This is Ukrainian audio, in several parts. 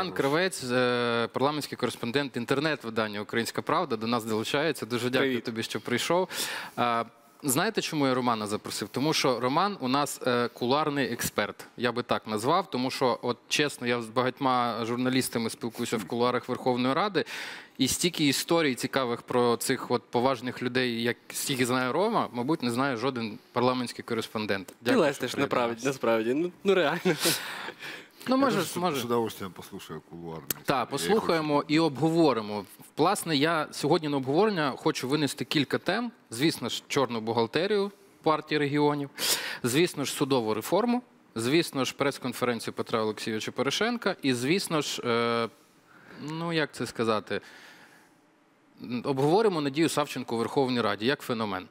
Роман Кравець, парламентський кореспондент інтернет-видання «Українська правда», до нас долучається. Дуже дякую тобі, що прийшов. Знаєте, чому я Романа запросив? Тому що Роман у нас кулуарний експерт, я би так назвав, тому що, от чесно, я з багатьма журналістами спілкуюся в кулуарах Верховної Ради, і стільки історій цікавих про цих от поважних людей, як стільки знає Рома, мабуть, не знає жоден парламентський кореспондент. Ти лестиш, насправді, ну реально. Ну, може. З удовольствием послухаю кулуарні. Так, послухаємо і обговоримо. Власне, я сьогодні на обговорення хочу винести кілька тем. Звісно ж, чорну бухгалтерію партії регіонів, звісно ж, судову реформу, звісно ж, прес-конференцію Петра Олексійовича Порошенка і, звісно ж, ну, як це сказати, обговоримо Надію Савченко у Верховній Раді як феномен.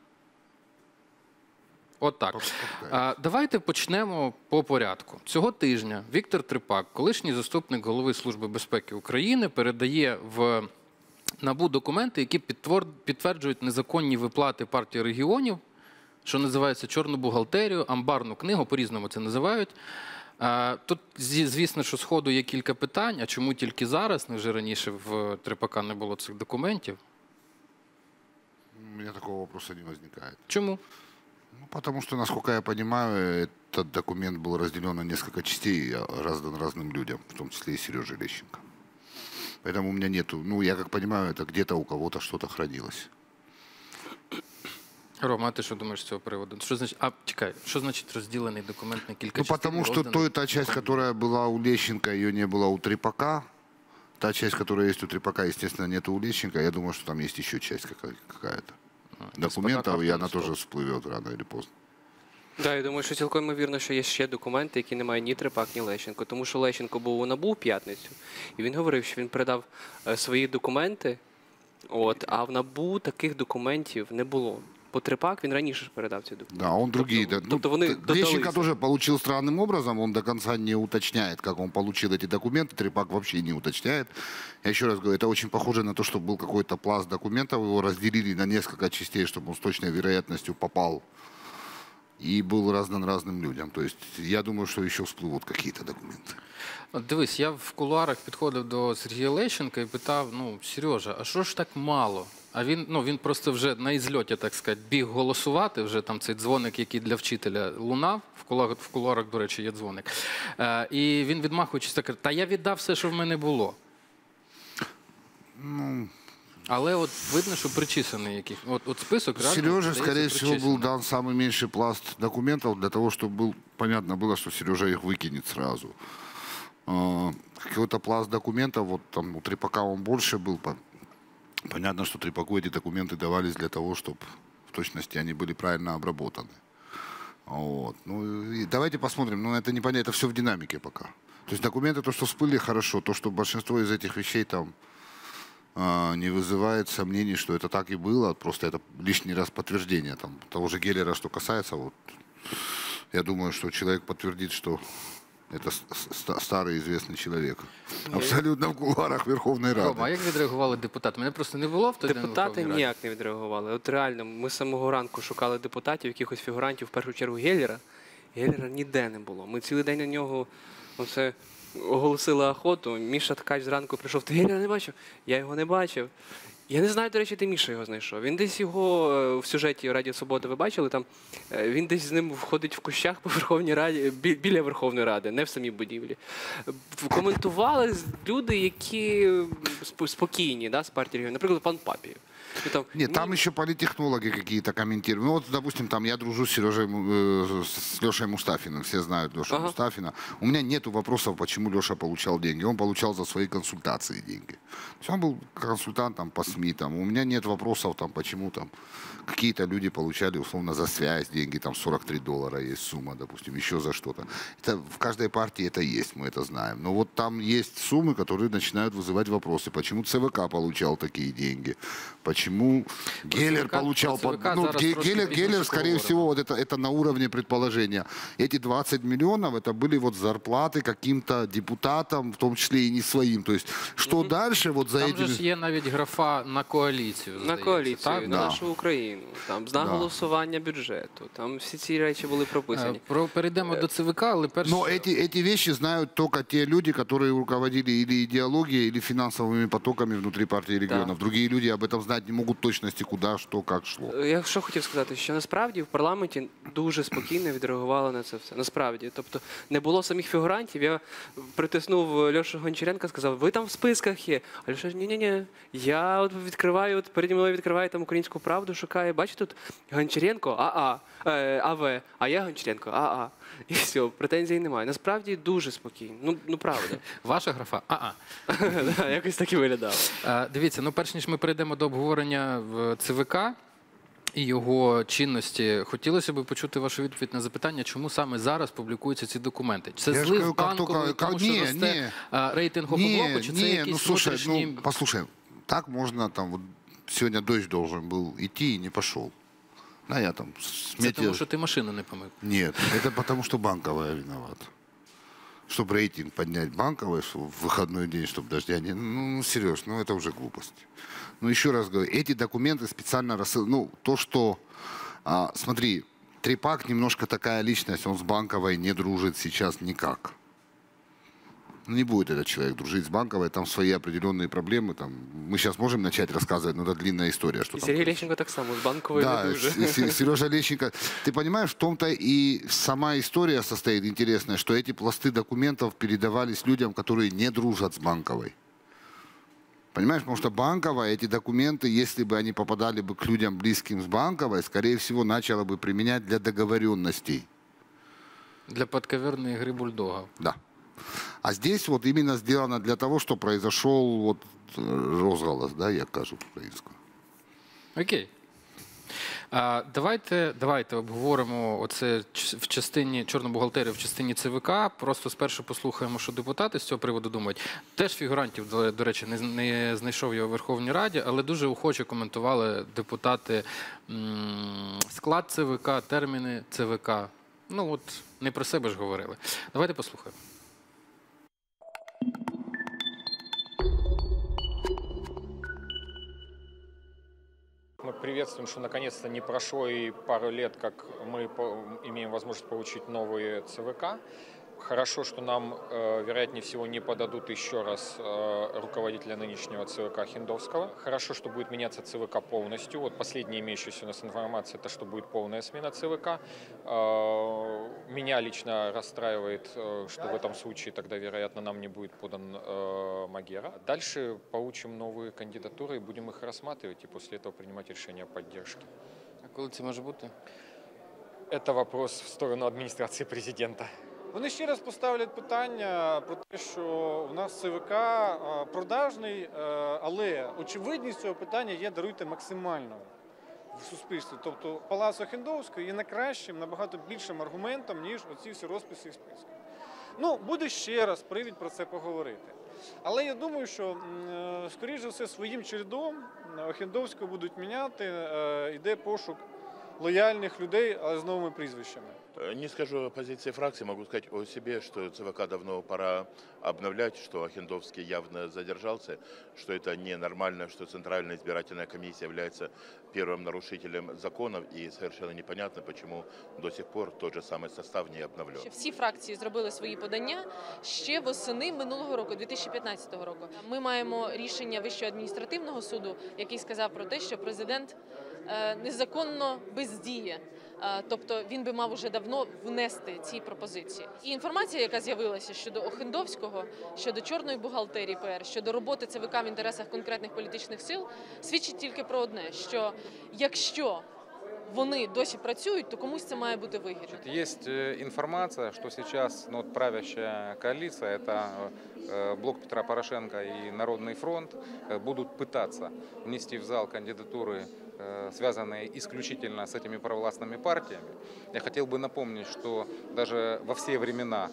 От так. Давайте почнемо по порядку. Цього тижня Віктор Трипак, колишній заступник голови Служби безпеки України, передає в НАБУ документи, які підтверджують незаконні виплати партії регіонів, що називається чорну бухгалтерію, амбарну книгу, по-різному це називають. Тут, звісно, що сходу є кілька питань, а чому тільки зараз, невже раніше в Трипака не було цих документів? У меня такого вопроса не возникает. Чому? Ну, потому что, насколько я понимаю, этот документ был разделен на несколько частей и раздан разным людям, в том числе и Сереже Лещенко. Поэтому у меня нету, ну, я как понимаю, это где-то у кого-то что-то хранилось. Рома, а ти що думаєш з цього приводу? Що значить, чекай, що значить розділений документ на кілька частин? Ну, потому что та часть, которая была у Лещенко, ее не было у Трипака. Та часть, которая есть у Трипака, естественно, нет у Лещенко. Я думаю, что там есть еще часть какая-то документов, и она тоже всплывет рано или поздно. Так, я думаю, що цілком ймовірно, що є ще документи, які не мають ні Трипак, ні Лещенко. Тому що Лещенко був у НАБУ в п'ятницю, і він говорив, що він передав свої документи, а в НАБУ таких документів не було. По Трипак він раніше передав ці документи. Да, он другие. Тобто вони Лещенко тоже получил странным образом, он до конца не уточняет, как он получил эти документы, Трипак вообще не уточняет. Я еще раз говорю, это очень похоже на то, что был какой-то пласт документов, его разделили на несколько частей, чтобы он с точной вероятностью попал и был раздан разным людям. То есть я думаю, что еще всплывут какие-то документы. От дивись, я в кулуарах підходив до Сергія Лещенка і питав, ну, Сережа, а що ж так мало? А він просто вже на ізльоті, так сказати, біг голосувати, вже там цей дзвоник, який для вчителя лунав, в кулуарах, до речі, є дзвоник. І він, відмахуючись, так каже, та я віддав все, що в мене було. Ну, але от видно, що причисаний якийсь. От список реально, Сереже, скорее всего, был дан самый меньший пласт документов для того, чтобы понятно было, что Сережа их выкинет сразу. Какой-то пласт документов, вот там у Трипака он больше был. Понятно, что Трипаку эти документы давались для того, чтобы в точности они были правильно обработаны. Вот. Ну, и давайте посмотрим. Ну, это непонятно, это все в динамике пока. То есть документы, то, что всплыли, хорошо. То, что большинство из этих вещей там не вызывает сомнений, что это так и было. Просто это лишний раз подтверждение там, того же Геллера, что касается. Вот. Я думаю, что человек подтвердит, что это старый известный человек. Абсолютно в кулуарах Верховної Ради. Рома, а як відреагували депутати? Мене просто не було в той день. Депутати ніяк не відреагували. От реально, ми з самого ранку шукали депутатів, якихось фігурантів, в першу чергу Геллера. Геллера ніде не було. Ми цілий день на нього оголосили охоту. Міша Ткач зранку прийшов, ти Геллера не бачив? Я його не бачив. Я не знаю, до речі, де Міша його знайшов. Він десь його в сюжеті Радіо Свобода, ви бачили, там він десь з ним входить в кущах по Верховній Раді, біля Верховної Ради, не в самій будівлі. Коментували люди, які спокійні, да, з партії регіонів, наприклад, пан Папієв. Нет, там еще политтехнологи какие-то комментируют. Ну вот, допустим, там я дружу с Сережей, с Лешей Мустафиным, все знают Лешу Мустафина. У меня нету вопросов, почему Леша получал деньги. Он получал за свои консультации деньги. То есть он был консультантом по СМИ. Там. У меня нет вопросов, там, почему там какие-то люди получали условно за связь деньги, там $43 есть сумма, допустим, еще за что-то. Это в каждой партии это есть, мы это знаем. Но вот там есть суммы, которые начинают вызывать вопросы. Почему ЦВК получал такие деньги? Почему почему Геллер ЦВК получал... про ЦВК Ну, зараз трошки Геллер, пізніше скорее поговоримо. всего, вот это на уровне предположения. Эти 20 миллионов, это были вот зарплаты каким-то депутатам, в том числе и не своим. То есть, что дальше вот за Там этими... же ж є навіть графа на коаліцію, На здається, коаліцію, так? на Да. нашу Україну, там на голосування бюджету. Там всі ці речі були прописані. Перейдемо до ЦВК, але перш... Но эти вещи знают только те люди, которые руководили или идеологией, или финансовыми потоками внутри партии регионов. Другие люди об этом знать не могут в точности, куда, что, как шло. Я що хотів сказати, що насправді в парламенті дуже спокійно відреагували на це все. Насправді, тобто не було самих фігурантів. Я притиснув Льошу Гончаренка, сказав, ви там в списках є. А Льоша, ні. Я от відкриваю, от переді мною відкриваю там Українську правду, шукаю. Бачите, тут Гончаренко, АВ, а я Гончаренко, АА. І все, претензій немає. Насправді дуже спокійно. Ну правда. Ваша графа? Да, якось так і виглядало. Дивіться, ну перш ніж ми перейдемо до обговорення в ЦВК і його чинності, хотілося б почути вашу відповідь на запитання, чому саме зараз публікуються ці документи. Це Я ж злив кажу, як банковий, тому що росте рейтинг Опоблоку, чи це якісь слушай, внутрішні... послушай, так можно там, вот сегодня дождь должен был идти и не пошел. Да, я там Це тому, що ти машину не помив. Нет, это потому, что Банковая виновата. Чтобы рейтинг поднять Банковой в выходной день, чтобы дождя не... Ну, Сереж, ну это уже глупость. Ну, еще раз говорю, эти документы специально рассылают. Ну, то, что... смотри, Трепак немножко такая личность, он с Банковой не дружит сейчас никак. Не будет этот человек дружить с Банковой, там свои определенные проблемы. Там, мы сейчас можем начать рассказывать, но это длинная история. Что І там Сергій происходит. Лещенко так само, з банкової Да, не дуже. Сережа Лещенко. Ты понимаешь, в том-то и сама история состоит интересная, что эти пласты документов передавались людям, которые не дружат с Банковой. Понимаешь, потому что Банковая эти документы, если бы они попадали бы к людям, близким с Банковой, скорее всего, начала бы применять для договоренностей. Для подковерної гри бульдога. Да. А здесь вот именно сделано для того, что произошел вот розголос, да, я кажу українською. Окей. Давайте обговоримо оце в частині чорну бухгалтерію, в частині ЦВК. Просто спершу послухаємо, що депутати з цього приводу думають. Теж фігурантів, до речі, не знайшов я у Верховній Раді, але дуже охоче коментували депутати склад ЦВК, терміни ЦВК. Ну от не про себе ж говорили. Давайте послухаємо. Мы приветствуем, что наконец-то не прошло и пару лет, как мы имеем возможность получить новые ЦВК. Хорошо, что нам, вероятнее всего, не подадут еще раз руководителя нынешнего ЦВК Хиндовского. Хорошо, что будет меняться ЦВК полностью. Вот последняя имеющаяся у нас информация, это что будет полная смена ЦВК. Меня лично расстраивает, что в этом случае тогда, вероятно, нам не будет подан Магера. Дальше получим новые кандидатуры и будем их рассматривать, и после этого принимать решение о поддержке. А коли це може бути? Это вопрос в сторону администрации президента. Вони ще раз поставлять питання про те, що в нас ЦВК продажний, але очевидність цього питання є, даруйте, максимальною в суспільстві. Тобто Палац Охендовського є найкращим, набагато більшим аргументом, ніж оці всі розписи і списки. Ну, буде ще раз привід про це поговорити. Але я думаю, що, скоріш за все, своїм чередом Охендовського будуть міняти, йде пошук лояльних людей, але з новими прізвищами. Не скажу о позиции фракции, могу сказать о себе, что ЦВК давно пора обновлять, что Охендовский явно задержался, что это ненормально, что Центральная избирательная комиссия является первым нарушителем законов, и совершенно непонятно, почему до сих пор тот же самый состав не обновлен. Всі фракції зробили свої подання ще восени минулого року, 2015 року. Ми маємо рішення Вищого адміністративного суду, який сказав про те, що президент незаконно бездіє. Тобто він би мав уже давно внести ці пропозиції. І інформація, яка з'явилася щодо Охендовського, щодо чорної бухгалтерії ПР, щодо роботи ЦВК в інтересах конкретних політичних сил, свідчить тільки про одне, що якщо вони досі працюють, то комусь це має бути вигідно. Есть информация, что сейчас правящая коалиция, это Блок Петра Порошенко и Народный фронт, будут пытаться внести в зал кандидатуры, связанные исключительно с этими провластными партиями. Я хотел бы напомнить, что даже во все времена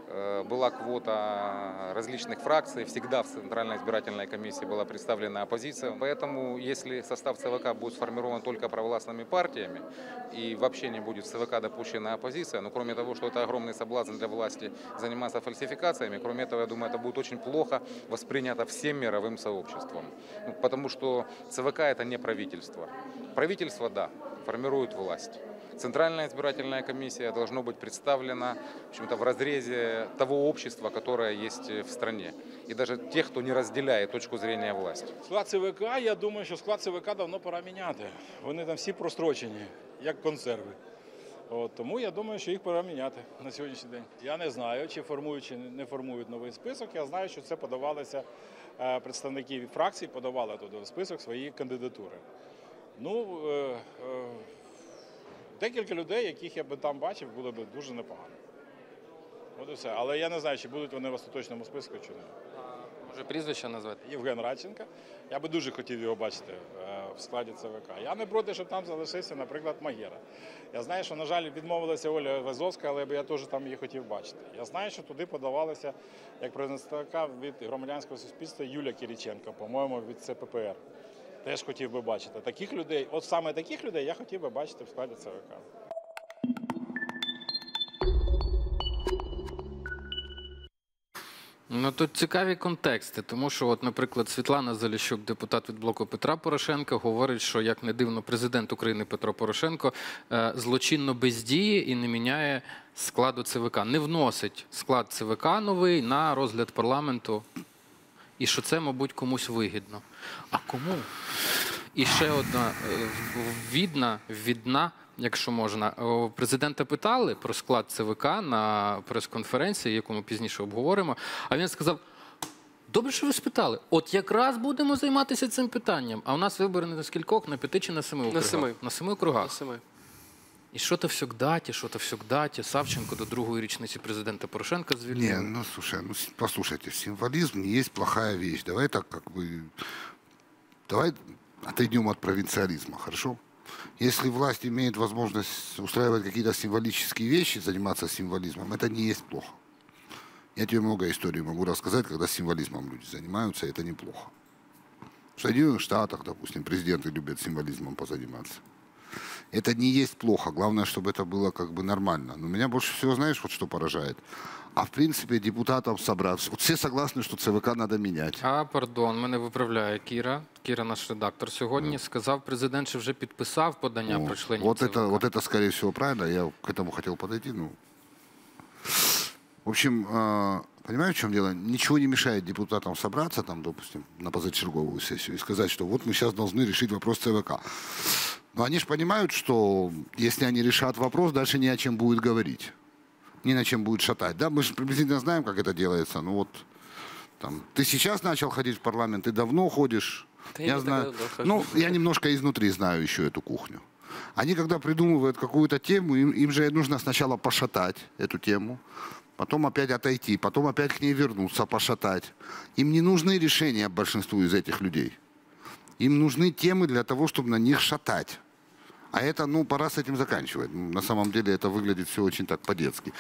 была квота различных фракций, всегда в Центральной избирательной комиссии была представлена оппозиция. Поэтому, если состав ЦВК будет сформирован только провластными партиями и вообще не будет в ЦВК допущена оппозиция, ну, кроме того, что это огромный соблазн для власти заниматься фальсификациями, кроме этого, я думаю, это будет очень плохо воспринято всем мировым сообществом. Ну, потому что ЦВК – это не правительство. Правительство, да, формирует власть. Центральная избирательная комиссия должна быть представлена в общем-то, в разрезе того общества, которое есть в стране. И даже тех, кто не разделяет точку зрения власти. Склад ЦВК, я думаю, що склад ЦВК давно пора міняти. Вони там всі прострочені, як консерви. Тому я думаю, що їх пора міняти на сьогоднішній день. Я не знаю, чи формують, чи не формують новий список. Я знаю, що це подавалися представники фракцій, подавали туди в список свої кандидатури. Ну, декілька людей, яких я би там бачив, було б дуже непогано. От і все. Але я не знаю, чи будуть вони в остаточному списку, чи не. Може, прізвище назвати? Євген Радченко. Я би дуже хотів його бачити в складі ЦВК. Я не проти, щоб там залишився, наприклад, Магера. Я знаю, що, на жаль, відмовилася Оля Вазовська, але я теж там її хотів бачити. Я знаю, що туди подавалася як представника від громадянського суспільства Юлія Кириченко, по-моєму, від ЦППР. Теж хотів би бачити. Таких людей, от саме таких людей я хотів би бачити в складі ЦВК. Ну, тут цікаві контексти, тому що, от, наприклад, Світлана Заліщук, депутат від блоку Петра Порошенка, говорить, що, як не дивно, президент України Петро Порошенко злочинно бездіє і не міняє складу ЦВК, не вносить склад ЦВК новий на розгляд парламенту, і що це, мабуть, комусь вигідно. А кому? І ще одна відна, якщо можна. Президента питали про склад ЦВК на прес-конференції, яку ми пізніше обговоримо, а він сказав, добре, що ви спитали, от якраз будемо займатися цим питанням. А у нас вибори не на скількох, на 5 чи на 7 округах? На 7 округах. На 7. І що-то всегдаті. Савченко до другої річниці президента Порошенка звільнили. Не, ну, слушай, ну, послушайте, символизм не есть плохая вещь. Давай так, давай отойдем от провинциализма, хорошо? Если власть имеет возможность устраивать какие-то символические вещи, заниматься символизмом, это не есть плохо. Я тебе много историй могу рассказать, когда символизмом люди занимаются, и это неплохо. В Соединенных Штатах, допустим, президенты любят символизмом позаниматься. Это не есть плохо, главное, чтобы это было как бы нормально. Но меня больше всего, знаешь, вот что поражает? А в принципе депутатам собраться. Вот все согласны, что ЦВК надо менять. Пардон, мене виправляє Кіра. Кіра, наш редактор, сьогодні сказав, президент, що вже підписав подання про членів вот ЦВК. Вот это, скорее всего, правильно. Я к этому хотел подойти. Ну. В общем, понимаешь, в чем дело? Ничего не мешает депутатам собраться, там, допустим, на позачерговую сессию и сказать, что вот мы сейчас должны решить вопрос ЦВК. Но они же понимают, что если они решат вопрос, дальше не о чем будет говорить. Ни на чем будет шатать. Да? Мы же приблизительно знаем, как это делается. Ну вот, там, ты сейчас начал ходить в парламент, ты давно ходишь. Да я знаю. Ну, я немножко изнутри знаю еще эту кухню. Они, когда придумывают какую-то тему, им же нужно сначала пошатать эту тему, потом опять отойти, потом опять к ней вернуться, пошатать. Им не нужны решения большинству из этих людей. Им нужны темы для того, чтобы на них шатать. А это, ну, пора с этим заканчивать. На самом деле это выглядит все очень так по-детски.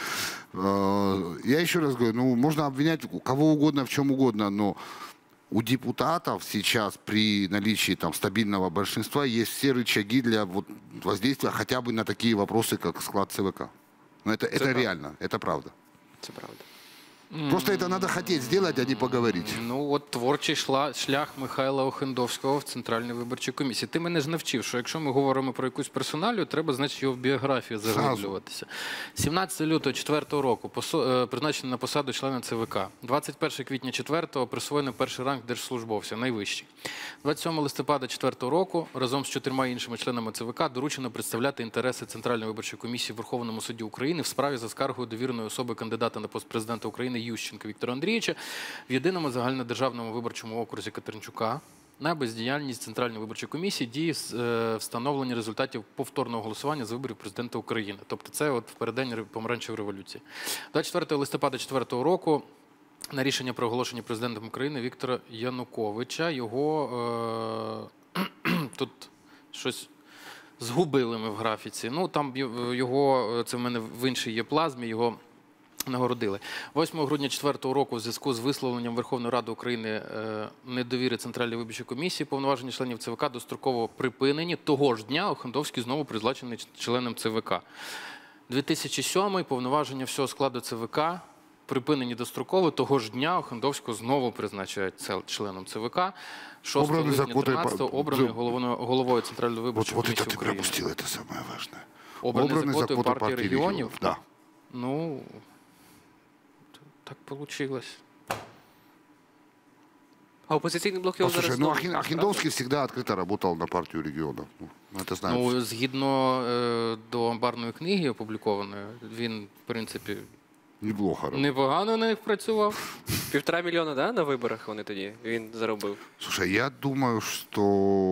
Я еще раз говорю, ну, можно обвинять кого угодно в чем угодно, но у депутатов сейчас при наличии там стабильного большинства есть все рычаги для вот, воздействия хотя бы на такие вопросы, как склад ЦВК. Но это реально, это правда. Це правда. Просто это надо хотеть сделать, а не поговорить. Ну, от творчий шлях Михайла Охендовського в Центральній виборчій комісії. Ти мене ж навчив, що якщо ми говоримо про якусь персоналію, треба, значить, його в біографію заглиблюватися. 17 лютого 2004 року призначений на посаду члена ЦВК. 21 квітня 2004 присвоєний перший ранг держслужбовця, найвищий. 27 листопада 2004 року разом з 4 іншими членами ЦВК доручено представляти інтереси Центральної виборчої комісії в Верховному суді України в справі за скаргою довіреної особи кандидата на пост президента України Ющенка Віктора Андрійовича в єдиному загальнодержавному виборчому окрузі Катеринчука на бездіяльність Центральної виборчої комісії дії встановлення результатів повторного голосування з виборів президента України. Тобто це от в переддень помаранчевої революції. 24 листопада 2004 року на рішення про оголошення президентом України Віктора Януковича його тут щось згубили ми в графіці. Ну, там його, це в мене в іншій є плазмі, його нагородили. 8 грудня 2004 року в зв'язку з висловленням Верховної Ради України недовіри Центральній виборчій комісії повноваження членів ЦВК достроково припинені. Того ж дня Охендовський знову призначений членом ЦВК. 2007 повноваження всього складу ЦВК припинені достроково. Того ж дня Охендовського знову призначають членом ЦВК. 6 липня 2013 обраний головою Центральної виборчої Вот комісії это ты України. пропустил, это самое важное. Обраний за квотою за партії регіонів? Да. Ну, так вийшло. А опозиційний блок його Послушай, зараз... ну знову, Ахиндовский всегда открыто работал на партию регионов. Ну, это знаем. Ну, згідно до амбарної книги опублікованої, він, в принципі, Неплохо работал. непогано на них працював. 1,5 мільйона, да, на виборах вони тоді він заробив. Слушай, я думаю, что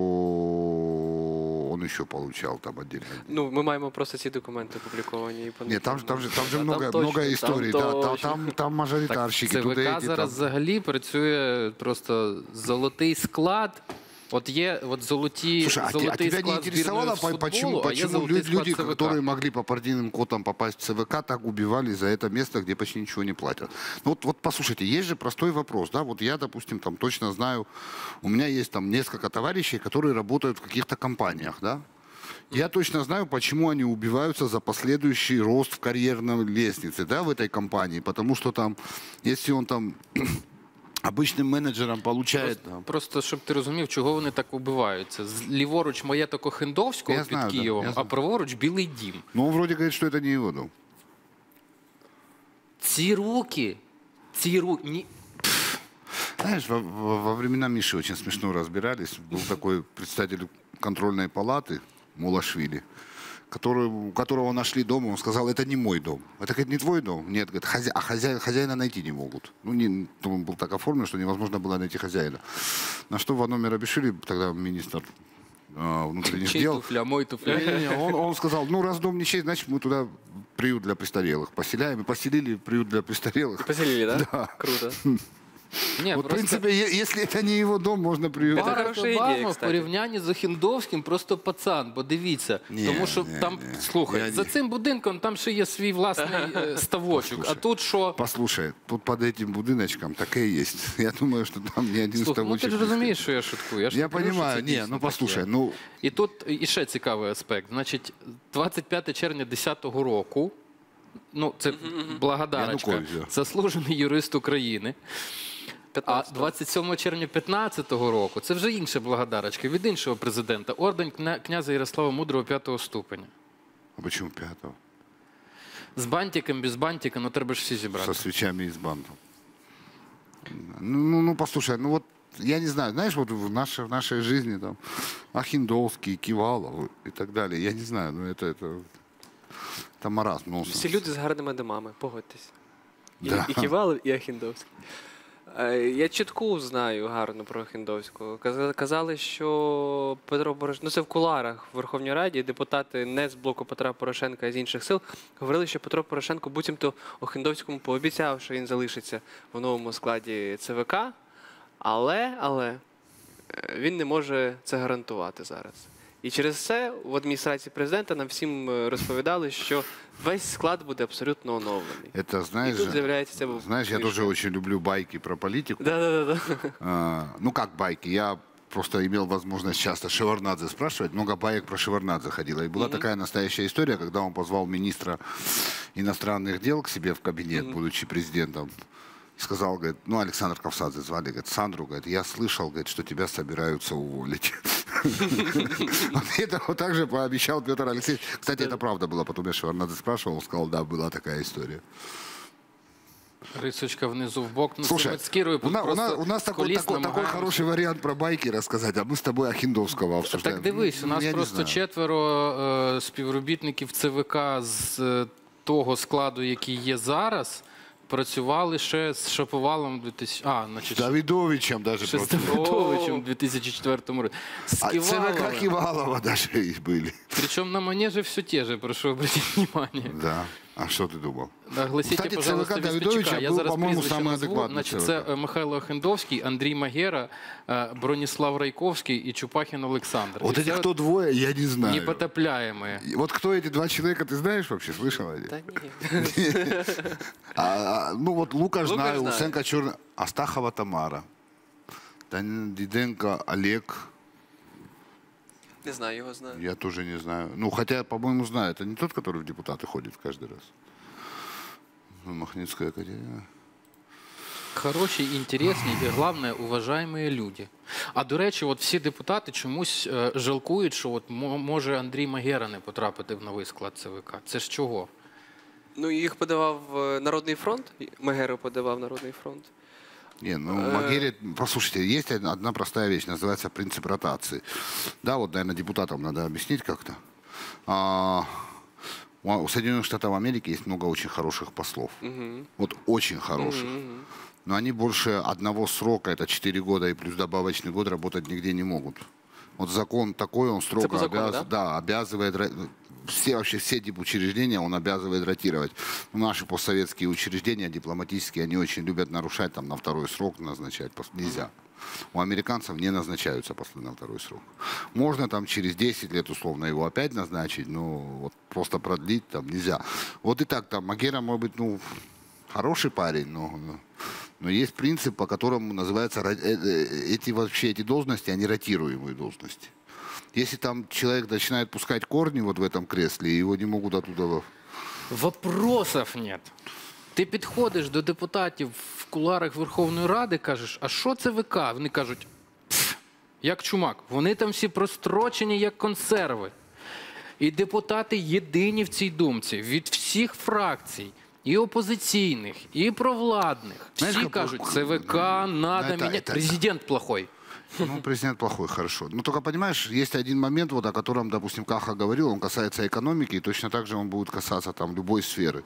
он еще получал там отдельно. Ну, ми маємо просто ці документи опубліковані. І Нет, там же А много, точно, много историй. там Да, точно. там мажоритарщики. туда ЦВК эти, зараз там. взагалі працює просто золотий склад. От є от золотий Слушай, а тебя склад не збірної интересовало, з футболу, почему а є золотий люди, склад ЦВК? которые могли по партийным квотам попасть в ЦВК, так убивали за это место, где почти ничего не платят? Ну вот послушайте, есть же простой вопрос, да, вот я, допустим, там точно знаю, у меня есть там несколько товарищей, которые работают в каких-то компаниях, да, я точно знаю, почему они убиваются за последующий рост в карьерной лестнице, да, в этой компании, потому что там, если он там обычным менеджером получает... Просто, щоб ти розумів, чого вони так убиваються. Ліворуч маєток Охендовського Я під знаю, да, Києвом, я а знаю. праворуч Білий дім. Ну, он вроде говорит, что это не его дом. Ці руки, ні... Знаешь, во времена Миши очень смешно разбирались. Был такой представитель контрольной палаты Мулашвили, у которого нашли дом, он сказал, это не мой дом. Это, говорит, не твой дом? Нет, говорит, хозяина найти не могут. Ну, он был так оформлен, что невозможно было найти хозяина. На что в номер обещали, тогда министр внутренних Чей дел. туфля, мой туфля. Не-не-не, он сказал, ну, раз дом ничей, значит, мы туда приют для престарелых поселяем. И поселили приют для престарелых. Поселили, да? Да. Круто. Ні, Вот, в просто принципе, если это не его дом, можно приют. Це Барак хороша ідея, Обама в кстати. порівнянні з Охендовським просто пацан, бо дивіться. Ні, Тому що ні, там, ні. слухай, Я за ні. цим будинком там ще є свій власний ставочок. А тут що? Послушай, тут под этим будиночком такое есть. Я думаю, что там ни один Слухай, ну ти ставочек ж не розумієш, що я шуткую. Я ж кажу, що понимаю, це не, дійсно ну так послушай, є. ну І тут іще цікавий аспект. Значить, 25 червня 2010 року, ну це благодарочка, Янукович, да. заслужений юрист України. А 15. 27 червня 2015 року, це вже інша благодарочка від іншого президента, орден князя Ярослава Мудрого 5-го ступеня. а почему пятого? З бантиком, без бантика, ну треба ж всі зібрати. Со свечами и с бантом. Ну, послушай, ну вот я не знаю, знаешь, вот в нашей жизни там Ахиндовский, Кивалов и так далее, я не знаю, ну это маразм, нонсенс. Всі люди з гарними домами, погодьтесь. Да. І Ківалов, і Ахіндовський. Я чітку знаю гарно про Ахіндовського. Казали, що Петро Порошенко, ну це в кулуарах в Верховній Раді, депутати не з блоку Петра Порошенка, а з інших сил, говорили, що Петро Порошенко буцімто Охендовському пообіцяв, що він залишиться в новому складі ЦВК, але він не може це гарантувати зараз. І через це в адміністрації президента нам всім розповідали, що весь склад буде абсолютно оновлений. Это, І знаешь, тут з'являється це. знаешь, я тоже очень люблю байки про политику. Да. Ну как байки, я просто имел возможность часто Шеварднадзе спрашивать, много баек про Шеварднадзе ходило. И была такая настоящая история, когда он позвал министра иностранных дел к себе в кабинет, будучи президентом. Сказал, говорит, ну, Александр Кавсадзе звали, говорит, Сандру, говорит, я слышал, говорит, что тебя собираются уволить. Это вот так же пообещал Петр Алексеевич. Кстати, это правда было. Потом я Шеварднадзе спрашивал, он сказал, да, была такая история. Рисочка внизу в бок. Ну, Слушай, це з Кірою у нас такой хороший вариант про байки рассказать, а мы с тобой Ахиндовского обсуждаем. Так дивись, у нас Я не просто знаю. 4 співробітників ЦВК з того складу, який є зараз, працювали ще з Шаповалом 2000... С Давидовичем даже. ще з просто. Давидовичем у 2004 році. З А ЦВК Ківаловим. Кивалова даже и были. Причем на манеже все те же, прошу обратить внимание. Да. А что ты думал? Огласите, Кстати, пожалуйста, ЦВК Давидовича Вістячука. Я був, зараз по-моєму, прізвище самий назву. адекватний Значить, ЦВК. це Михайло Охендовський, Андрій Магера, Броніслав Райковський і Чупахін Олександр. Вот І эти це кто двое, я не знаю. непотопляємі. И вот кто эти два человека, ты знаешь вообще, слышал? Та ні. Ну вот Лукаш знаю, знаю. Луценко Черный, Астахова Тамара, Диденко Олег, Не знаю, його знаю. я тоже не знаю. Ну хотя, по-моему, знаю, это не тот, который в депутаты ходит каждый раз. Махницкая академия. Хороші, інтересні і, головне, уважаємо люди. А, до речі, от всі депутати чомусь жалкують, що от може Андрій Магера не потрапити в новий склад ЦВК. Це ж чого? Ну, їх подавав Народний фронт. Магеру подавав Народний фронт. Не, ну, Магере, послушайте, есть одна простая вещь, называется принцип ротации. Да, вот, наверное, депутатам надо объяснить как-то. У Соединенных Штатов Америки есть много очень хороших послов. Вот очень хороших. Но они больше одного срока, это 4 года и плюс добавочный год, работать нигде не могут. Вот закон такой, он строго по закону, обязывает, вообще все учреждения он обязывает ротировать. Наши постсоветские учреждения дипломатические, они очень любят нарушать, там на второй срок назначать, нельзя. У американцев не назначаются послы на второй срок. Можно там через 10 лет условно его опять назначить, но вот просто продлить там нельзя. Вот и так там Магера может быть, ну, хороший парень, но есть принцип, по которому называется эти должности, они ротируемые должности. Если там человек начинает пускать корни вот в этом кресле, и его не могут оттуда... Вопросов нет. Ти підходиш до депутатів в кулуарах Верховної Ради, кажеш, а що це ВК? Вони кажуть, як чумак. Вони там всі прострочені, як консерви. І депутати єдині в цій думці від всіх фракцій. І опозиційних, і провладних. Всі кажуть, ЦВК надо міняти. Президент плохой. Ну, президент плохой, хорошо. Но только, понимаешь, есть один момент, вот, о котором, допустим, Каха говорил, он касается экономики, и точно так же он будет касаться там любой сферы.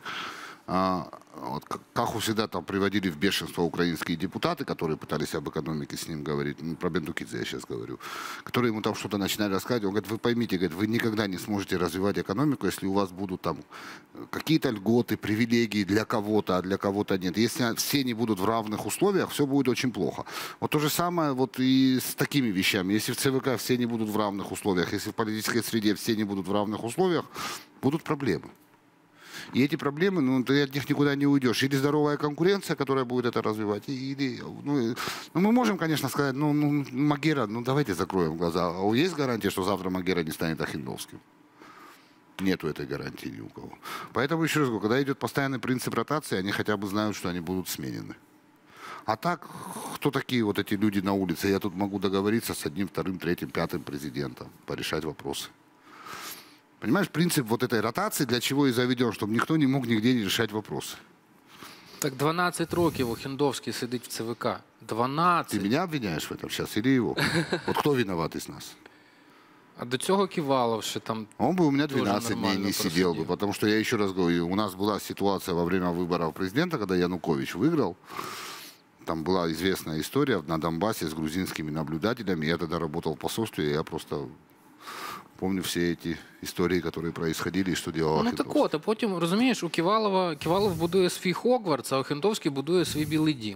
Вот, Каху всегда там приводили в бешенство украинские депутаты, которые пытались об экономике с ним говорить, ну, про Бендукидзе я сейчас говорю, которые ему там что-то начинали рассказывать. Он говорит, вы поймите, говорит, вы никогда не сможете развивать экономику, если у вас будут там какие-то льготы, привилегии для кого-то, а для кого-то нет. Если все не будут в равных условиях, все будет очень плохо. Вот то же самое вот и с такими вещами. Если в ЦВК все не будут в равных условиях, если в политической среде все не будут в равных условиях, будут проблемы. И эти проблемы, ну, ты от них никуда не уйдешь. Или здоровая конкуренция, которая будет это развивать, или... Ну, мы можем, конечно, сказать, ну, Магера, ну, давайте закроем глаза. А есть гарантия, что завтра Магера не станет Охендовским? Нету этой гарантии ни у кого. Поэтому, еще раз говорю, когда идет постоянный принцип ротации, они хотя бы знают, что они будут сменены. А так, кто такие вот эти люди на улице? Я тут могу договориться с одним, вторым, третьим, пятым президентом, порешать вопросы. Понимаешь, принцип вот этой ротации, для чего и заведен, чтобы никто не мог нигде не решать вопросы. Так 12 років Охендовський сидить в ЦВК. 12. Ты меня обвиняешь в этом сейчас или его? Вот кто виноват из нас? А до цього Ківалов ще там... Он бы у меня тоже 12 дней нормально не сидел бы, просидел. потому что я еще раз говорю, у нас была ситуация во время выборов президента, когда Янукович выиграл. Там была известная история на Донбассе с грузинскими наблюдателями. Я тогда работал в посольстве, я просто... Помню все эти історії, які происходили, і що делал Ну Охендовський. так от, а потім, розумієш, у Ківалов будує свій Хогвартс, а Охендовський будує свій Білий дім.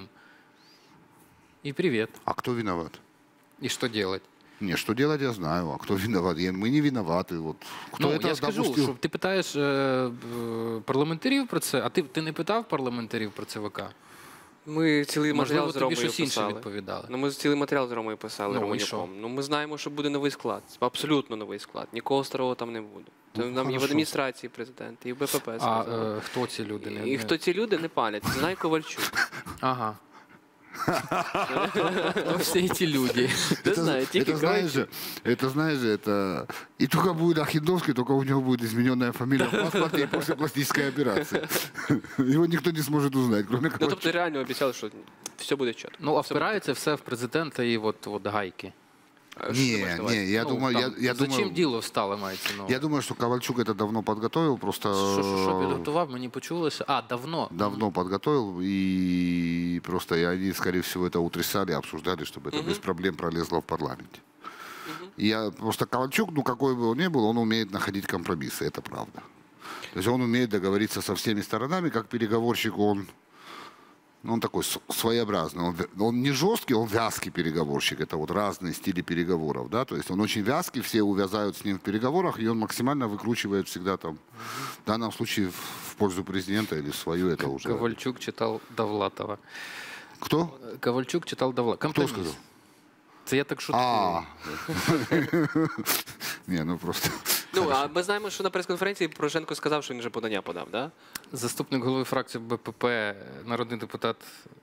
І привіт. А кто виноват? І що делать? Не, что делать я знаю, а кто виноват? Мы не виноваты. Вот. Кто Ну, это я скажу, допустил? що ти питаєш парламентарів про це, а ти не питав парламентарів про ЦВК? Ми цілий матеріал Можливо, з тобі Ромою щось інше писали. відповідали. Ну, ми цілий матеріал з Ромою писали, Ну, і Романюком. що? Ну, ми знаємо, що буде новий склад. Абсолютно новий склад. Нікого старого там не буде. Ну, Нам і в хорошо. адміністрації президента, і в БПП А сказали. хто ці люди? І хто ці люди, не палять. Знає Ковальчук. Ага. Ну, всі ці люди. Не знаю, тільки Ковальчук. Это знаешь же, это... И только будет Охендовский, только у него будет измененная фамилия в паспорте и после пластической операции. Его никто не сможет узнать, кроме Ну, Ковальчука. тобто реально обіцяли, що все буде чітко. Ну, а впирається все в президента і от гайки. Не, я Ну, думаю... там, Я зачем думаю, діло встало, мається на увазі? я думаю, что Ковальчук это давно подготовил, просто... Що підготував, мені почулося. А, давно. Давно подготовил, и просто они, скорее всего, это утрясали, обсуждали, чтобы это без проблем пролезло в парламенте. И я просто Ковальчук, ну какой бы он ни был, он умеет находить компромиссы, это правда. То есть он умеет договориться со всеми сторонами, как переговорщик он такой своеобразный. Он не жесткий, он вязкий переговорщик. Это вот разные стили переговоров, да. То есть он очень вязкий, все увязают с ним в переговорах, и он максимально выкручивает всегда там, в данном случае, в пользу президента или в свою, это уже... Ковальчук читав Довлатова. Кто? Ковальчук читав Довлатова. Кто сказал? Це я так шуткую. Не, ну просто... Ну, а ми знаємо, що на прес-конференції Порошенко сказав, що він вже подання подав, да? Заступник голови фракції БПП, народний депутат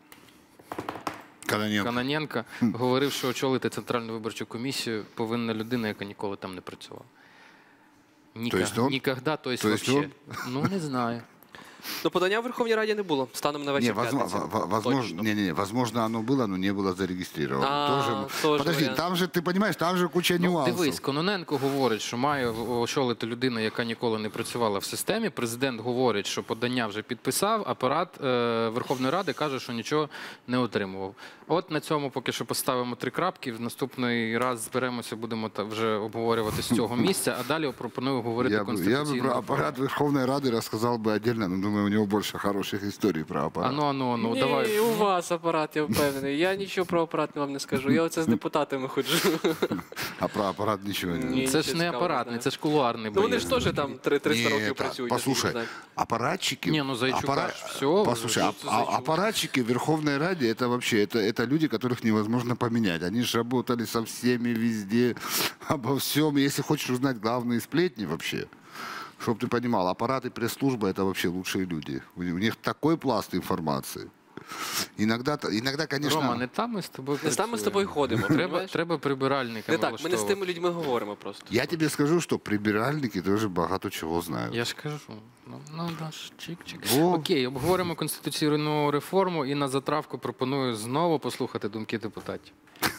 Кононенко говорив, що очолити Центральну виборчу комісію повинна людина, яка ніколи там не працювала. Нікогда, то есть вообще. Ну, не знаю. Ну, подання в Верховній Раді не було, станом на вечір п'ятниці. Возможно, оно было, но не было зарегистрировано. Подожди, там же, ты понимаешь, там же куча нюансов. Дивись, Кононенко говорить, що має очолити людина, яка ніколи не працювала в системі. Президент говорить, що подання вже підписав, апарат Верховної Ради каже, що нічого не отримував. От на цьому поки що поставимо 3 крапки, в наступний раз зберемося, будемо вже обговорювати з цього місця, а далі пропоную говорити конституційно. Я бы про аппарат Верховной Рады рассказал бы отдельно, но думаю, у него больше хороших историй про аппарат. Ну, давай. Ні, у вас апарат, я впевнений. Я нічого про апарат вам не скажу. Я оце з депутатами ходжу. А про аппарат ничего не... Це ж не апаратний, це ж кулуарний. Ну вони ж теж там 300 років працюють. Послушай, аппаратчики... Не, ну Зайчука ж все. Послушай, аппаратчики в Верховной Раде, это вообще, это люди, которых невозможно поменять. Они же работали со всеми везде, обо всем. Если хочешь узнать главные сплетни вообще, чтобы ты понимал, аппарат и пресс-служба – это вообще лучшие люди. У них такой пласт информации. Иногда, конечно... Рома, не там ми з тобою Не там ми з тобою ходимо. Треба прибиральника Не так, ми не з тими людьми говоримо просто. Я тебе скажу, что прибиральники тоже багато чого знають. Я ж кажу. Ну, да, чик-чик. Окей, обговоримо конституційну реформу і на затравку пропоную знову послухати думки депутатів.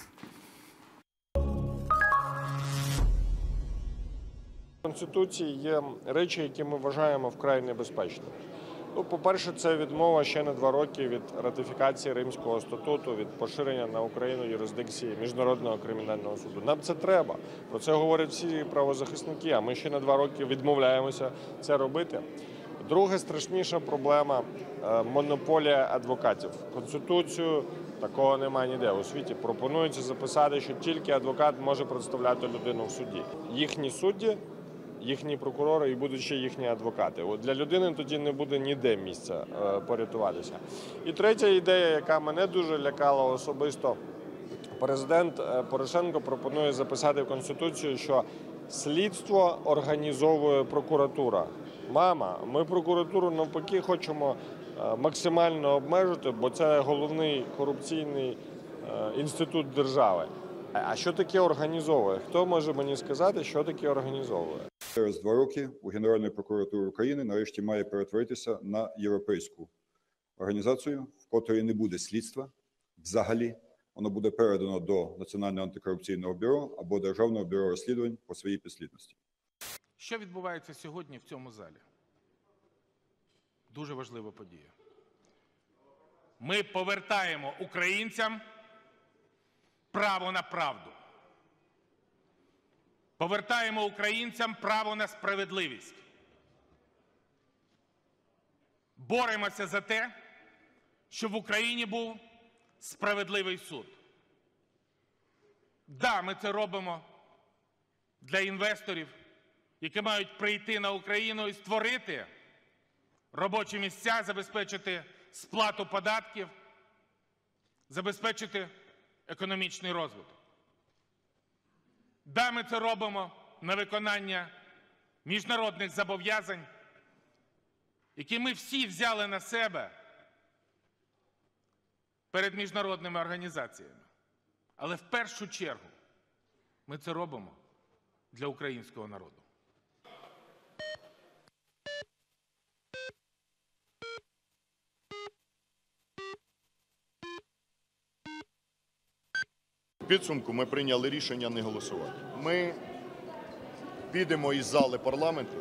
В Конституції є речі, які ми вважаємо вкрай небезпечними. Ну, по-перше, це відмова ще на 2 роки від ратифікації Римського статуту, від поширення на Україну юрисдикції Міжнародного кримінального суду. Нам це треба. Про це говорять всі правозахисники, а ми ще на 2 роки відмовляємося це робити. Друга страшніша проблема – монополія адвокатів. Конституцію такого немає ніде у світі. Пропонується записати, що тільки адвокат може представляти людину в суді. Їхні судді, їхні прокурори і будуть ще їхні адвокати. От для людини тоді не буде ніде місця порятуватися. І третя ідея, яка мене дуже лякала особисто, президент Порошенко пропонує записати в Конституцію, що слідство організовує прокуратура. Мама, ми прокуратуру навпаки хочемо максимально обмежити, бо це головний корупційний інститут держави. А що таке організовує? Хто може мені сказати, що таке організовує? Через 2 роки у Генеральної прокуратури України нарешті має перетворитися на європейську організацію, в котрій не буде слідства взагалі. Воно буде передано до Національного антикорупційного бюро або Державного бюро розслідувань по своїй підслідності. Що відбувається сьогодні в цьому залі? Дуже важлива подія. Ми повертаємо українцям право на правду. Повертаємо українцям право на справедливість. Боремося за те, щоб в Україні був справедливий суд. Да, ми це робимо для інвесторів, які мають прийти на Україну і створити робочі місця, забезпечити сплату податків, забезпечити економічний розвиток. Да, ми це робимо на виконання міжнародних зобов'язань, які ми всі взяли на себе перед міжнародними організаціями. Але в першу чергу ми це робимо для українського народу. В підсумку ми прийняли рішення не голосувати. Ми підемо із зали парламенту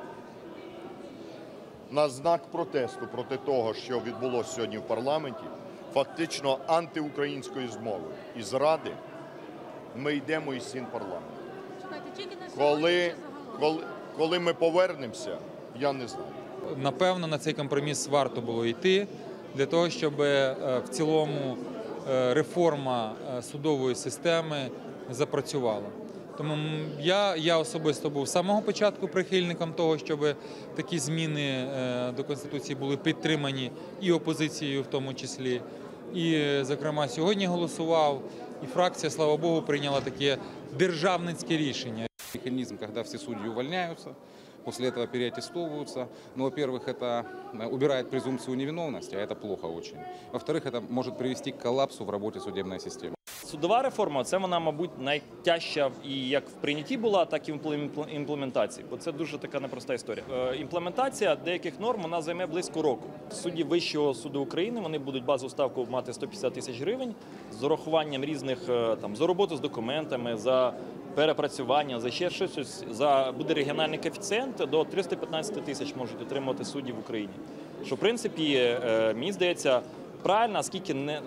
на знак протесту проти того, що відбулося сьогодні в парламенті, фактично антиукраїнської змови і зради. Ми йдемо із стін парламенту. Коли ми повернемося, Я не знаю. Напевно, на цей компроміс варто було йти для того, щоб в цілому реформа судової системи запрацювала. Тому я особисто був з самого початку прихильником того, щоб такі зміни до Конституції були підтримані і опозицією в тому числі. І, зокрема, сьогодні голосував, і фракція, слава Богу, прийняла таке державницьке рішення. Механизм, когда все судьи увольняются, после этого переаттестовываются. Ну, во-первых, это убирает презумпцию невиновности, а это плохо очень. Во-вторых, это может привести к коллапсу в работе судебной системы. Судова реформа – це вона, мабуть, найтяжча і як в прийнятті була, так і в імплементації, бо це дуже така непроста історія. Імплементація деяких норм вона займе близько року. Судді Вищого суду України вони будуть базову ставку мати 150 тисяч гривень з урахуванням різних там за роботу з документами, за перепрацювання, за ще щось, буде регіональний коефіцієнт, до 315 тисяч можуть отримувати судді в Україні. Що, в принципі, мені здається, правильно, оскільки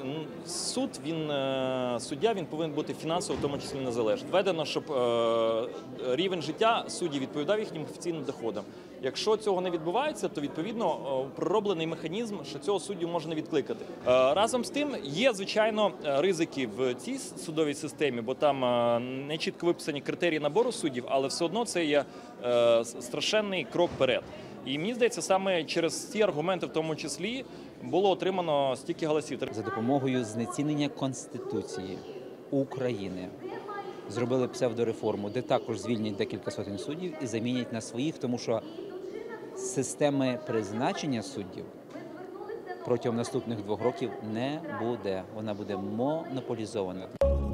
суддя він повинен бути фінансово, в тому числі незалежним. Введено, щоб рівень життя суддів відповідав їхнім офіційним доходам. Якщо цього не відбувається, то, відповідно, пророблений механізм, що цього суддю можна не відкликати. Разом з тим, є, звичайно, ризики в цій судовій системі, бо там не чітко виписані критерії набору суддів, але все одно це є страшенний крок вперед. І мені здається, саме через ці аргументи, в тому числі, було отримано стільки голосів. За допомогою знецінення Конституції України зробили псевдореформу, де також звільнять декілька сотень суддів і замінять на своїх, тому що системи призначення суддів протягом наступних 2 років не буде. Вона буде монополізована.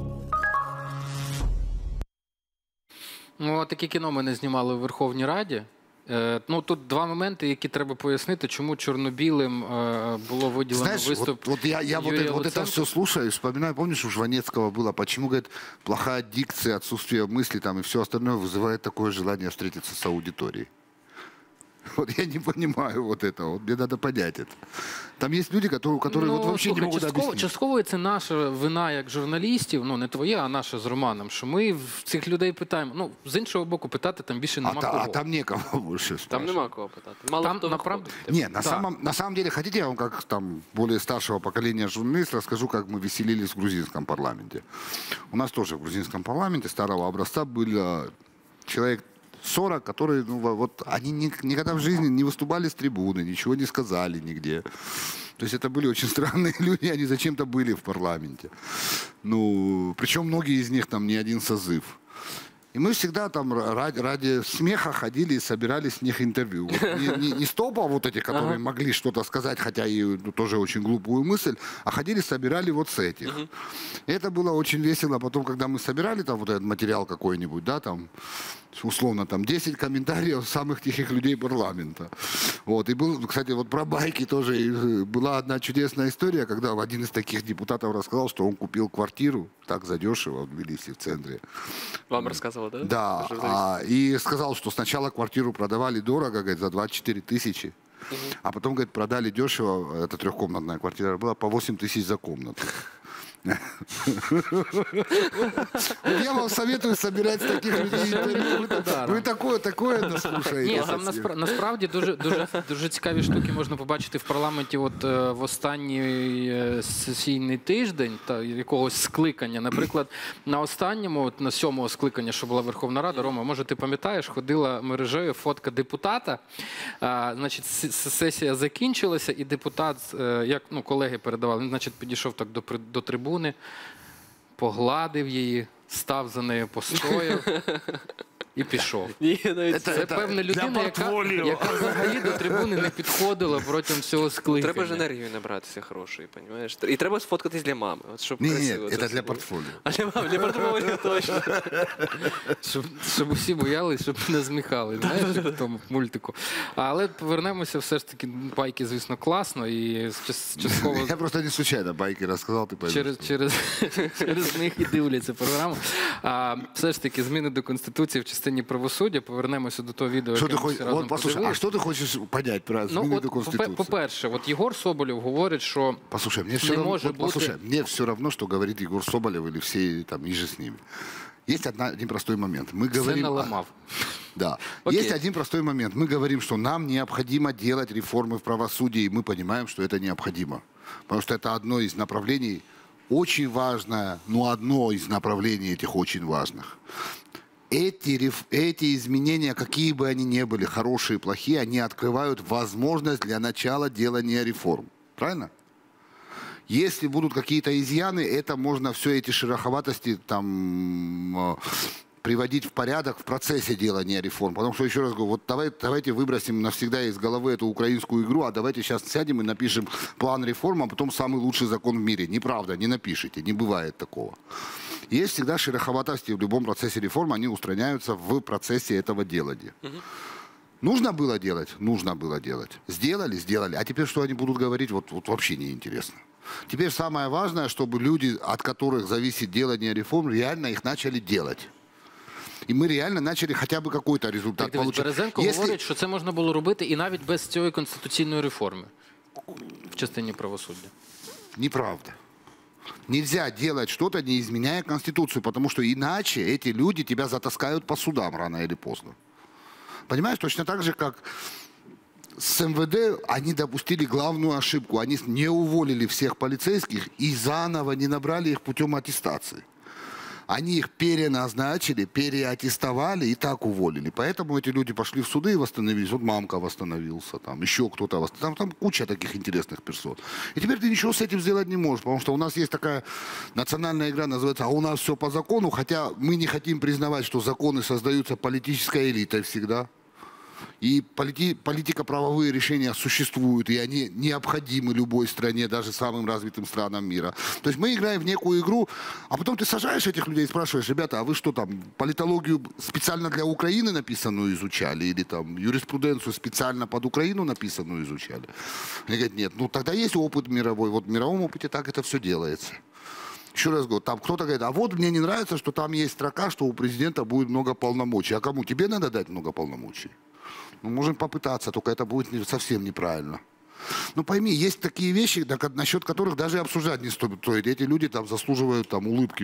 Ну, таке кіно ми не знімали у Верховній Раді. Ну, тут 2 моменти, які треба пояснити, чому чорно-білим було виділено виступ. Вот я вот это все слушаю и вспоминаю, помнишь, у Жванецкого было, почему, говорит, плохая дикция, отсутствие мысли там и все остальное вызывает такое желание встретиться с аудиторией. Вот я не понимаю вот этого, вот мне надо понять это. Там есть люди, которые вот вообще не могут объяснить. Частково це наша вина як журналістів, ну не твоя, а наша з Романом, що ми в цих людей питаємо, ну з іншого боку питати там більше нема кого. А там некого больше спрашивать. Там нема кого питати. Мало хто виходить. Не, на самом деле, хотите, я вам как там более старшего поколения журналист расскажу, как мы веселились в грузинском парламенте. У нас тоже в грузинском парламенте старого образца было человек 40, которые, ну, вот, они никогда в жизни не выступали с трибуны, ничего не сказали нигде. То есть это были очень странные люди, они зачем-то были в парламенте. Ну, причем многие из них там не один созыв. И мы всегда там ради смеха ходили и собирали с них интервью. Вот не с топа вот этих, которые могли что-то сказать, хотя и тоже очень глупую мысль, а ходили, собирали вот с этих. И это было очень весело. Потом, когда мы собирали там вот этот материал какой-нибудь, да, там, условно, там 10 комментариев самых тихих людей парламента. Вот. И был, кстати, вот про байки тоже была одна чудесная история, когда один из таких депутатов рассказал, что он купил квартиру так задешево в Тбилиси, в центре. Вам рассказывал, да? Да. И сказал, что сначала квартиру продавали дорого, говорит, за 24 тысячи. А потом, говорит, продали дешево, это 3-комнатная квартира была, по 8 тысяч за комнату. Я вам советую собирать таких людей. Ви такое наслушаєте. Ні, там насправді дуже цікаві штуки можна побачити в парламенті от в останній сесійний тиждень та якогось скликання. Наприклад, на останньому, от на 7-го скликання, що була Верховна Рада, Рома, може ти пам'ятаєш, ходила мережею фотка депутата. Значить, сесія закінчилася і депутат, як колеги передавали, він, значить, підійшов так до трибуни, погладив її, став за нею, постояв і пішов. Це певна людина, яка взагалі до трибуни не підходила протягом всього скликання. Треба ж енергію набратися хорошої, розумієш? І треба сфоткатись для мами. Ні, це для портфоліо. А для мами, для портфоліо точно. Щоб усі боялись, щоб не зміхали, знаєш, в тому мультику. Але повернемося все ж таки, байки, звісно, класно і частково... Я просто не случайно байки розказав, ти поймеш. Через них і дивляться програму. Все ж таки, зміни до Конституції в частині правосуддя, повернемося до того відео, яке ми всі разом подивилися. А що ти хочеш понять про зміни до Конституції? По-перше, от Єгор Соболєв говорить, що послушай, не може бути... Послушай, мне все равно, что говорит Егор Соболев или все там, иже с ним. Есть один простой момент. Мы говорим... наломав. Да. Окей. Есть один простой момент. Мы говорим, что нам необходимо делать реформы в правосудии, и мы понимаем, что это необходимо. Потому что это одно из направлений, очень важное, но одно из направлений этих очень важных. Эти изменения, какие бы они ни были, хорошие и плохие, они открывают возможность для начала делания реформ. Правильно? Если будут какие-то изъяны, это можно все эти шероховатости там приводить в порядок в процессе делания реформ. Потому что, еще раз говорю, вот давайте выбросим навсегда из головы эту украинскую игру, а давайте сейчас сядем и напишем план реформ, а потом самый лучший закон в мире. Неправда, не напишите, не бывает такого. Есть всегда шероховатости в любом процессе реформ, они устраняются в процессе этого делания. Нужно было делать? Нужно было делать. Сделали? Сделали. А теперь что они будут говорить, вот вообще неинтересно. Теперь самое важное, чтобы люди, от которых зависит делание реформ, реально их начали делать. І ми реально почали хоча б якийсь результат отримати. Березенко говорить, що це можна було робити і навіть без цієї конституційної реформи в частині правосуддя. Неправда. Нельзя делать что-то, не изменяя Конституцию, потому что иначе эти люди тебя затаскают по судам рано или поздно. Понимаешь, точно так же, как с МВД они допустили главную ошибку. Они не уволили всех полицейских и заново не набрали их путем аттестации. Они их переназначили, переаттестовали и так уволили. Поэтому эти люди пошли в суды и восстановились. Вот Мамка восстановился, там еще кто-то восстановился. Там куча таких интересных персон. И теперь ты ничего с этим сделать не можешь, потому что у нас есть такая национальная игра, называется «А у нас все по закону», хотя мы не хотим признавать, что законы создаются политической элитой всегда. И политико-правовые решения существуют, и они необходимы любой стране, даже самым развитым странам мира. То есть мы играем в некую игру, а потом ты сажаешь этих людей и спрашиваешь: ребята, а вы что там, политологию специально для Украины написанную изучали? Или там юриспруденцию специально под Украину написанную изучали? Они говорят: нет, ну тогда есть опыт мировой, вот в мировом опыте так это все делается. Еще раз говорю, там кто-то говорит: а вот мне не нравится, что там есть строка, что у президента будет много полномочий. А кому? Тебе надо дать много полномочий? Ну, можем попытаться, только это будет совсем неправильно. Ну, пойми, есть такие вещи, насчет которых даже обсуждать не стоит. Эти люди там заслуживают там улыбки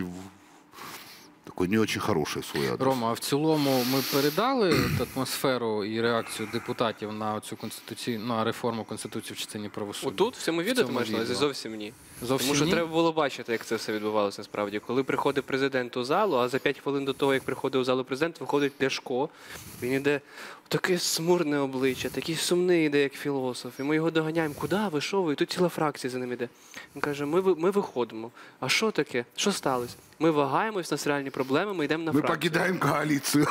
такой не очень хороший свій адрес. Рома, а в цілому ми передали атмосферу і реакцію депутатів на цю на реформу Конституції в частині правосуддя? Отут, в цьому відео, ти маєш на увазі? Зовсім ні. Тому що треба було бачити, як це все відбувалося насправді. Коли приходить президент у залу, а за 5 хвилин до того, як приходив у залу президент, виходить Ляшко, він іде таке смурне обличчя, такий сумний іде, як філософ. І ми його доганяємо: куди ви, що ви? І тут ціла фракція за ним іде. Він каже: ми виходимо. А що таке? Що сталося? Ми вагаємось, у нас реальні проблеми, ми йдемо на фракцію. Ми покидаємо коаліцію.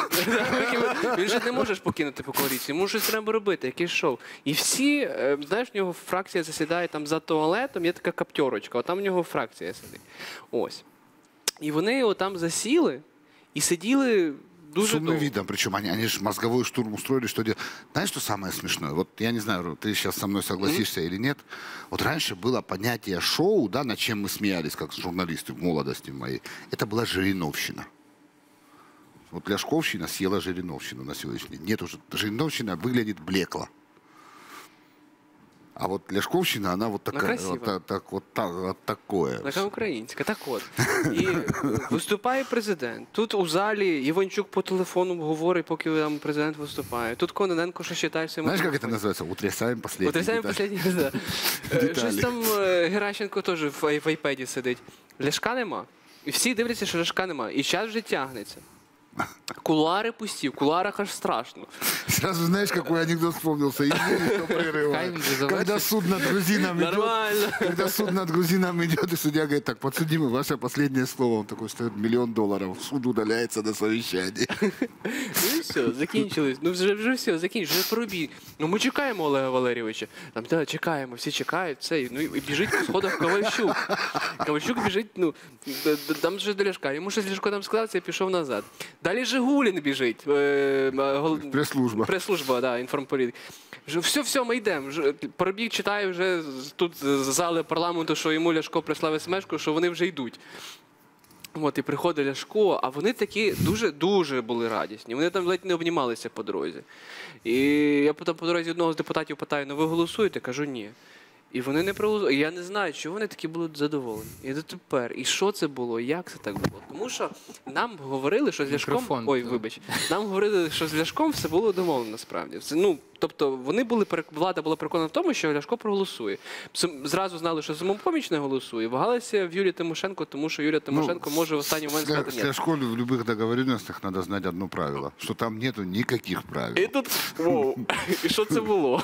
Він же не може покинути по коаліції, йому щось треба робити, якийсь шоу. І всі, знаєш, в нього фракція засідає там за туалетом, є така каптерочка, там в нього фракція сидить. Ось. І вони там засіли і сиділи дуже долго. С умным видом, причем они же мозговой штурм устроили, что делать. Знаешь, что самое смешное? Вот я не знаю, ты сейчас со мной согласишься или нет. Вот раньше было понятие шоу, да, над чем мы смеялись, как журналисты в молодости моей. Это была Жириновщина. Вот Ляшковщина съела Жириновщину на сегодняшний день. Нет уже, Жириновщина выглядит блекло. А вот Ляшковщина, она вот такая, вот такое. Така українська, так от. І виступає президент. Тут у залі Іванчук по телефону говорить, поки там президент виступає. Тут Кононенко що читає своєму. Знаєш, як це називається? Утрясаємо останні деталі. Утрясаємо останні, так. Щось там Геращенко теж в айпеді сидить. Ляшка нема. І всі дивляться, що Ляшка нема. І час вже тягнеться. Кулуари пусті, в кулуарах аж страшно. Сразу знаешь, какой анекдот вспомнился? Извини, что прерываю. Когда суд над грузином идет, когда суд над грузином идет, и судья говорит: так, подсудимый, ваше последнее слово. Он такой стоит: $1 миллион. Суд удаляется на совещании. Ну і все, закінчилось. Ну вже все, закінчилось. Вже пробій. Ну ми чекаємо Олега Валерійовича. Там, так, чекаємо, всі чекають. Це, ну і біжить по сходах Ковальчук. Ковальчук біжить, ну, там же до Ляшка. Йому щось Ляшко там сказав, це пішов назад. Далі Жигулін біжить. Прес-служба. Прес-служба, да, інформполітик. Все, ми йдемо. Пробіг читає вже тут з зали парламенту, що йому Ляшко прислав смс-ку, що вони вже йдуть. От, і приходить Ляшко, а вони такі дуже були радісні. Вони там ледь не обнімалися по дорозі. І я потім по дорозі одного з депутатів питаю: ну ви голосуєте? Кажу: ні. І вони не проголосували. Я не знаю, чого вони такі були задоволені. І дотепер. І що це було? Як це так було? Тому що нам говорили, що з Ляшком... Мікрофон, Ой, так. вибач. Нам говорили, що з Ляшком все було домовлено насправді. Тобто влада була переконана в тому, що Ляшко проголосує. Зразу знали, що Самопоміч не голосує. Вагалися в Юлії Тимошенко, тому що Юлія Тимошенко може в останній момент сказати С ні. Ляшко в любых договоренностях надо знать одно правило, что там нету никаких правил. І тут, воу, і що це було?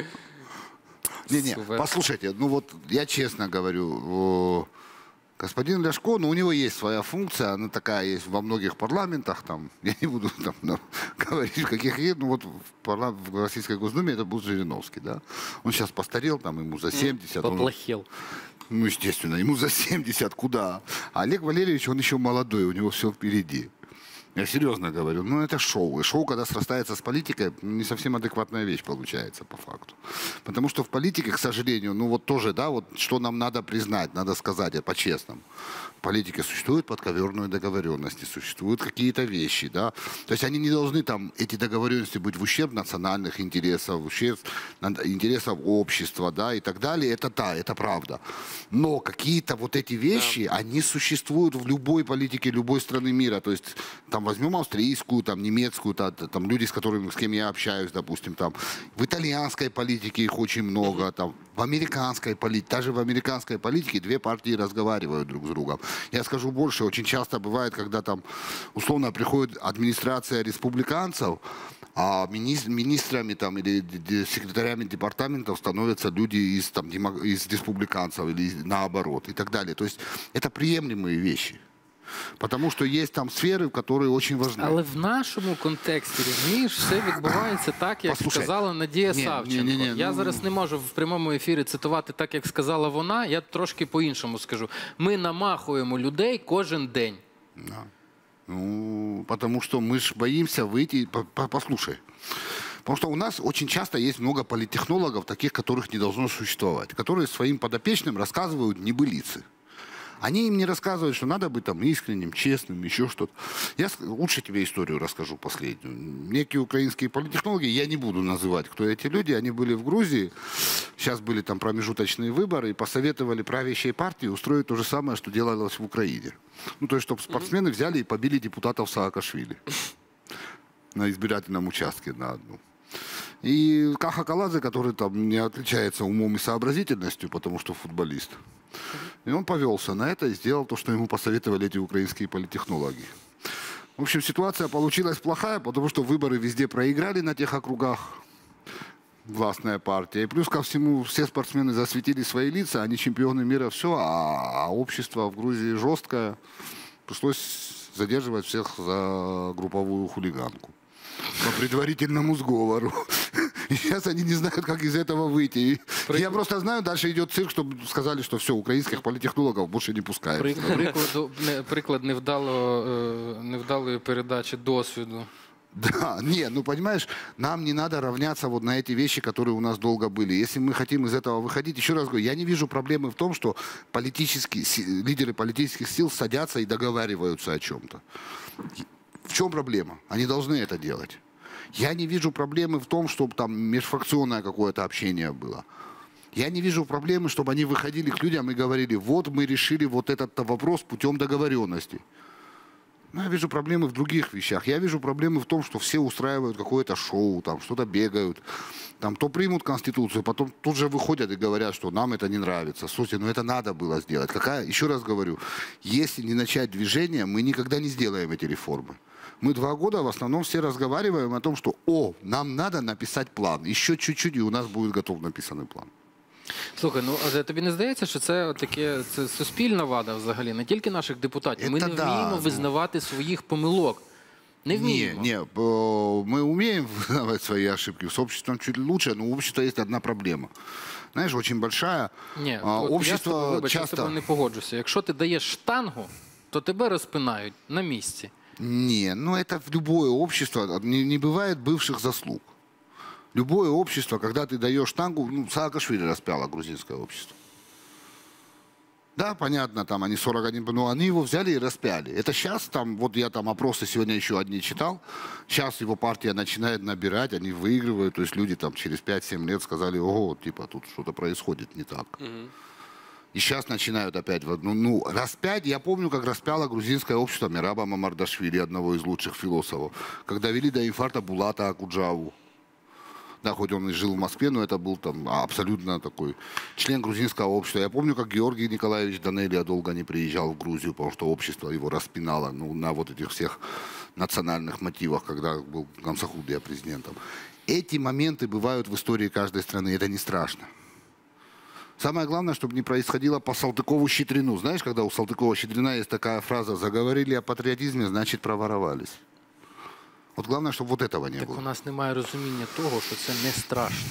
Не, послушайте, ну вот я честно говорю, господин Ляшко, ну у него есть своя функция, она такая есть во многих парламентах, там, я не буду там, говорить, в каких есть, ну вот в Российской Госдуме это был Жириновский, да, он сейчас постарел, там ему за 70. Поплохел. Ну, естественно, ему за 70 куда? А Олег Валерьевич, он еще молодой, у него все впереди. Я серьезно говорю, ну это шоу. И шоу, когда срастается с политикой, не совсем адекватная вещь получается по факту. Потому что в политике, к сожалению, ну вот тоже, да, вот что нам надо признать, надо сказать, по-честному. В политике существуют подковерные договоренности, существуют какие-то вещи, да. То есть они не должны там, эти договоренности быть в ущерб национальных интересов, в ущерб интересов общества, да, и так далее. Это это правда. Но какие-то вот эти вещи, они существуют в любой политике любой страны мира. То есть там возьмем австрийскую, там немецкую, там люди, с кем я общаюсь, допустим, там в итальянской политике их очень много, там в американской политике, даже в американской политике две партии разговаривают друг с другом. Я скажу больше, очень часто бывает, когда там условно приходит администрация республиканцев, а министрами там, или секретарями департаментов становятся люди из республиканцев или наоборот и так далее. То есть это приемлемые вещи. Потому що є там сфери, які дуже важливі. Але в нашому контексті, розумієш, все відбувається так, як сказала Надія Савченко. Я зараз не можу в прямому ефірі цитувати так, як сказала вона, я трошки по-іншому скажу. Ми намахуємо людей кожен день. Ну, потому что мы же боимся выйти... Послушай. Потому что у нас очень часто есть много политтехнологов, таких, которых не должно существовать, которые своим подопечным рассказывают небылицы. Они им не рассказывают, что надо быть там искренним, честным, еще что-то. Я лучше тебе историю расскажу последнюю. Некие украинские политтехнологи, я не буду называть, кто эти люди, они были в Грузии, сейчас были там промежуточные выборы, и посоветовали правящей партии устроить то же самое, что делалось в Украине. Ну, то есть, чтобы спортсмены взяли и побили депутатов Саакашвили на избирательном участке на одну. И Каха Каладзе, который там не отличается умом и сообразительностью, потому что футболист, и он повелся на это и сделал то, что ему посоветовали эти украинские политтехнологи. В общем, ситуация получилась плохая, потому что выборы везде проиграли на тех округах, властная партия. И плюс ко всему все спортсмены засветили свои лица, они чемпионы мира, все, а общество в Грузии жесткое. Пришлось задерживать всех за групповую хулиганку. По предварительному сговору. И сейчас они не знают, как из этого выйти. Я просто знаю, дальше идет цирк, чтобы сказали, что все, украинских политтехнологов больше не пускают. Приклад невдалої передачі досвіду. Да, не, ну понимаешь, нам не надо равняться вот на эти вещи, которые у нас долго были. Если мы хотим из этого выходить, еще раз говорю, я не вижу проблемы в том, что лидеры политических сил садятся и договариваются о чем-то. В чем проблема? Они должны это делать. Я не вижу проблемы в том, чтобы там межфракционное какое-то общение было. Я не вижу проблемы, чтобы они выходили к людям и говорили, вот мы решили вот этот вопрос путем договоренности. Но я вижу проблемы в других вещах. Я вижу проблемы в том, что все устраивают какое-то шоу, там что-то бегают, там то примут Конституцию, потом тут же выходят и говорят, что нам это не нравится. Слушайте, ну это надо было сделать. Еще раз говорю, если не начать движение, мы никогда не сделаем эти реформы. Мы 2 года в основном все разговариваем о том, что нам надо написать план. Еще чуть-чуть, и у нас будет готов написанный план. Слухай, ну тобі не здається, що це суспільна вада взагалі, не тільки наших депутатів. Ми не вміємо визнавати своїх помилок. Не вміємо. Не, мы умеем вызнавать свои ошибки. С обществом чуть лучше, но у общества есть одна проблема. Знаешь, очень большая. Ні, общество я з тобою не погоджуся. Якщо ти даєш штангу, то тебе розпинають на місці. Не, ну это в любое общество, не бывает бывших заслуг. Любое общество, когда ты даешь штангу, Саакашвили распяло грузинское общество. Да, понятно, там они 41, но они его взяли и распяли. Это сейчас там, вот я там опросы сегодня еще одни читал, сейчас его партия начинает набирать, они выигрывают, то есть люди там через 5-7 лет сказали, ого, типа тут что-то происходит не так. И сейчас начинают опять, распять, я помню, как распяло грузинское общество Мераба Мамардашвили, одного из лучших философов, когда вели до инфаркта Булата Акуджаву. Да, хоть он и жил в Москве, но это был там абсолютно такой член грузинского общества. Я помню, как Георгий Николаевич Данелия долго не приезжал в Грузию, потому что общество его распинало на вот этих всех национальных мотивах, когда был Гамсахурдия президентом. Эти моменты бывают в истории каждой страны, это не страшно. Самое главное, чтобы не происходило по Салтыкову-Щедрину. Знаешь, когда у Салтыкова-Щедрина есть такая фраза «заговорили о патріотизмі, значит проворовались». От головне, щоб вот этого не було. Так у нас немає розуміння того, що це не страшно.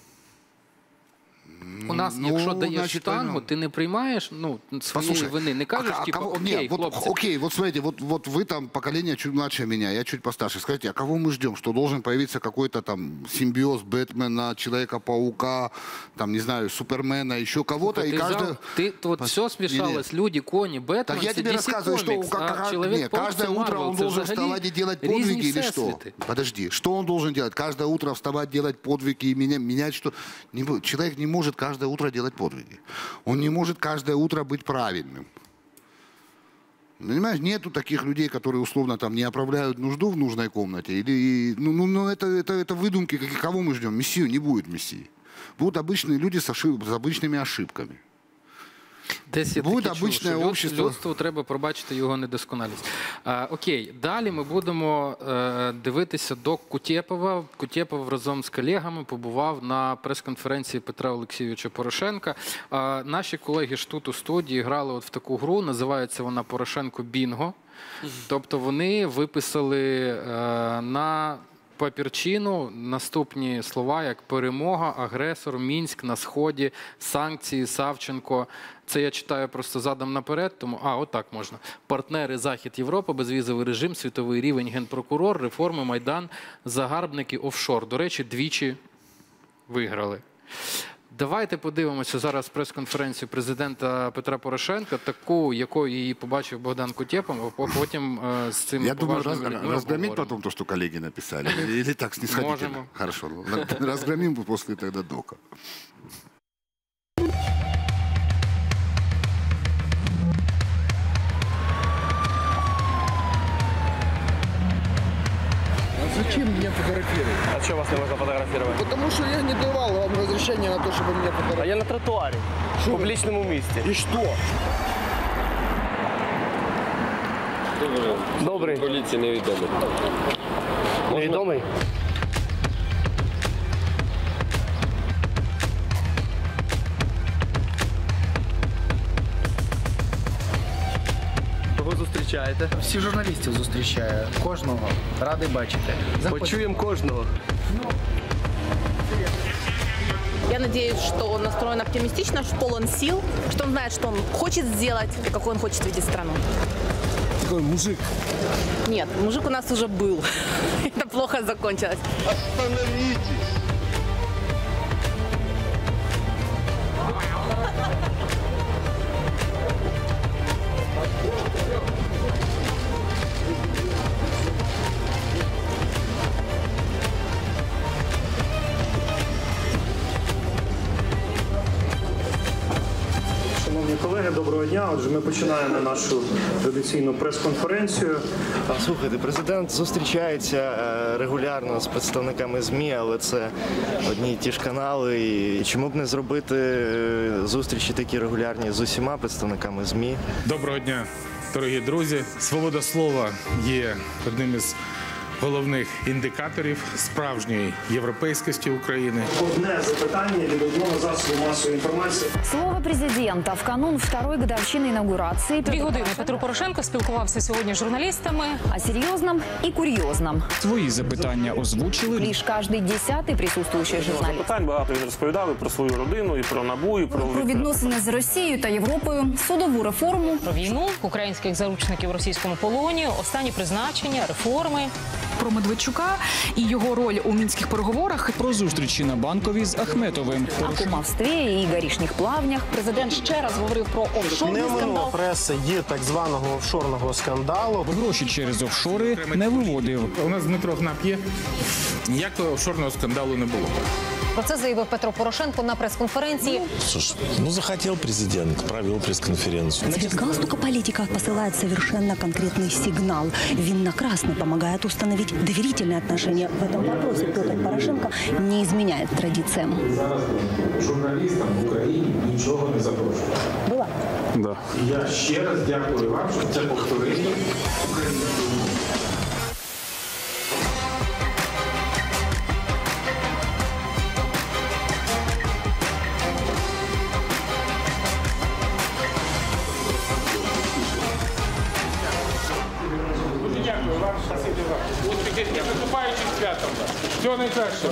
У нас, якщо даєш штангу, ти не приймаєш своєї вини, не кажеш, типу, окей, хлопці. Окей, вот смотрите, вот вы там поколение чуть младше меня, я чуть постарше. Скажите, а кого мы ждем? Что должен появиться какой-то там симбиоз Бэтмена, Человека-паука, там, не знаю, Супермена, еще кого-то, и каждый... Вот все смешалось, люди, кони, Бэтмен, так я тебе рассказываю, что каждое утро он должен вставать и делать подвиги или что? Подожди, что он должен делать? Каждое утро вставать, делать подвиги и менять что? Человек не может каждое утро делать подвиги. Он не может каждое утро быть правильным. Понимаешь, нету таких людей, которые условно там не оправляют нужду в нужной комнате. Или, это выдумки. Кого мы ждем? Мессию? Не будет мессии. Будут обычные люди с обычными ошибками. Десь я таки чув, що людству треба пробачити його недосконалість. Окей, далі ми будемо дивитися до Кутєпова. Кутєпов разом з колегами побував на прес-конференції Петра Олексійовича Порошенка. Наші колеги ж тут у студії грали от в таку гру, називається вона «Порошенко Бінго». Тобто вони виписали на папірчину наступні слова, як перемога, агресор, Мінськ, на Сході, санкції, Савченко. Це я читаю просто задом наперед, тому, отак можна. Партнери Захід, Європа, безвізовий режим, світовий рівень, генпрокурор, реформи, Майдан, загарбники, офшор. До речі, двічі виграли. Давайте подивимося зараз прес-конференцію президента Петра Порошенка, таку, якою її побачив Богдан Кутєпов, а потім з цими поважними людьми обговоримо. Разгромить потом то, что коллеги написали? Или так снисходительно? Можем. Хорошо. Разгромим после тогда дока. Зачем меня фотографировать? А что вас не можно фотографировать? Потому что я не давал вам разрешения на то, чтобы меня фотографировать. А я на тротуаре, в публичном месте. И что? Добрий. Поліції невідомий. Невідомий? Кого зустрічаєте? Всіх журналістів зустрічаю. Кожного. Радий бачити. Почуємо кожного. Я надеюсь, что он настроен оптимистично, что полон сил, что он знает, что он хочет сделать и какой он хочет видеть страну. Такой мужик. Нет, мужик у нас уже был. Это плохо закончилось. Остановитесь! Шановні колеги, доброго дня. Отже, ми починаємо нашу традиційну прес-конференцію. Слухайте, президент зустрічається регулярно з представниками ЗМІ, але це одні й ті ж канали. І чому б не зробити зустрічі такі регулярні з усіма представниками ЗМІ? Доброго дня, дорогі друзі. Свобода слова є одним із головних індикаторів справжньої європейськості України. Одне запитання від одного засобу масової інформації. Слово президента в канун второй годовщини інаугурації. 2 години Петро Порошенко спілкувався сьогодні з журналістами. О серйозному і курйозному. Свої запитання озвучили. Лиш кожний 10-й присутствуючий журналіст. Запитань багато він розповідав і про свою родину, і про НАБУ, і про відносини з Росією та Європою, судову реформу. Про війну, українських заручників в російському полоні, останні призначення, реформи. про Медведчука і його роль у мінських переговорах. Про зустрічі на Банковій з Ахметовим. О кумовстві і горішніх плавнях. Президент ще раз говорив про офшорний скандал. Преса є так званого офшорного скандалу. Гроші через офшори не виводив. У нас Дмитро Гнап є. Ніякого офшорного скандалу не було. Про це заявив Петро Порошенко на прес-конференції. Слушай, захотел президент, провел пресс-конференцию. Цвет галстука политика посылает совершенно конкретный сигнал. Винно-красный помогает установить доверительные отношения. В этом вопросе Петр Порошенко не изменяет традициям. Журналістам в Україні нічого не запрошують. Була? Да. Я ще раз дякую вам, що це повторили. Дуже дякую вам, спасибі вам. Я виступаючи з святом. Всього найкращого.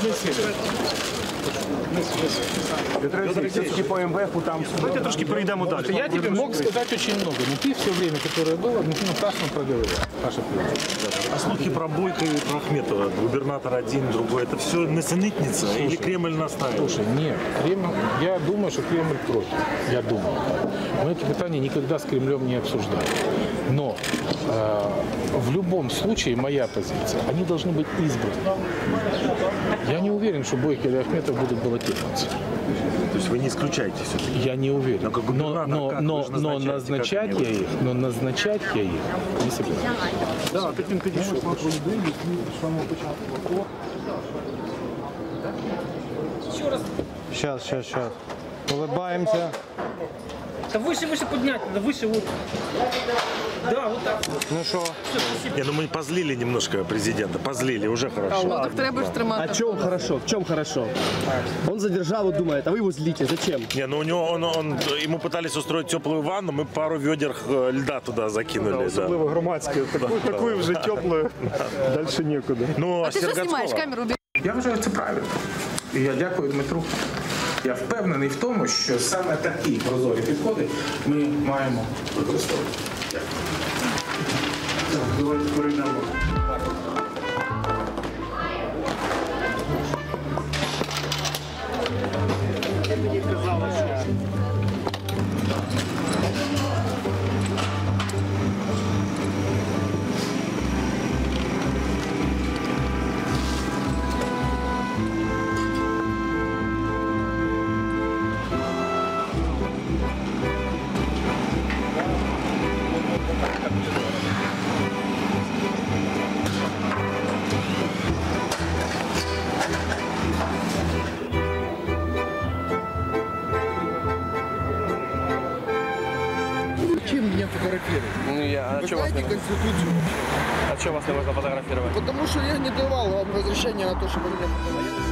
Все-таки по МВФу там... Давайте трошки перейдемо далі. Я тебе мог сказать очень много, но ты все время, которое было, красно проговорил. А слухи про Бойко и про Ахметова, губернатор один, другой, это все несенитница или Кремль настаивает? Слушай, нет, Кремль, я думаю, что Кремль против. Я думаю. Мы эти питания никогда с Кремлем не обсуждали. Но в любом случае моя позиция, они должны быть избраны. Я не уверен, что Бойко или Ахметов будут баллотироваться. То есть вы не исключаете все-таки? Я не уверен. Но назначать я их не собираюсь. Да, таким підійшов. Сейчас. Улыбаемся. Да выше поднять, да выше вот. Да, вот так. Ну что? Мы позлили немножко президента, позлили, уже хорошо. Ну так треба ж тримати. А чем хорошо? В чем хорошо? Он за державу думает, а вы его злите. Зачем? Не, ну у него, ему пытались устроить теплую ванну, мы пару ведер льда туда закинули. Особливо громадське. Такою вже теплою. Дальше некуда. Ну, А ти що знімаєш? Камеру убери. Я вважаю, це правильно. І я дякую Дмитру. Я впевнений в тому, що саме такі прозорі підходи ми маємо використовувати. Дякую. Так, давайте перейдемо. Зачем меня фотографировать? А что вас не... Конституцию. А что вас не можно фотографировать? Потому что я не давал вам разрешения на то, чтобы меня фотографировали.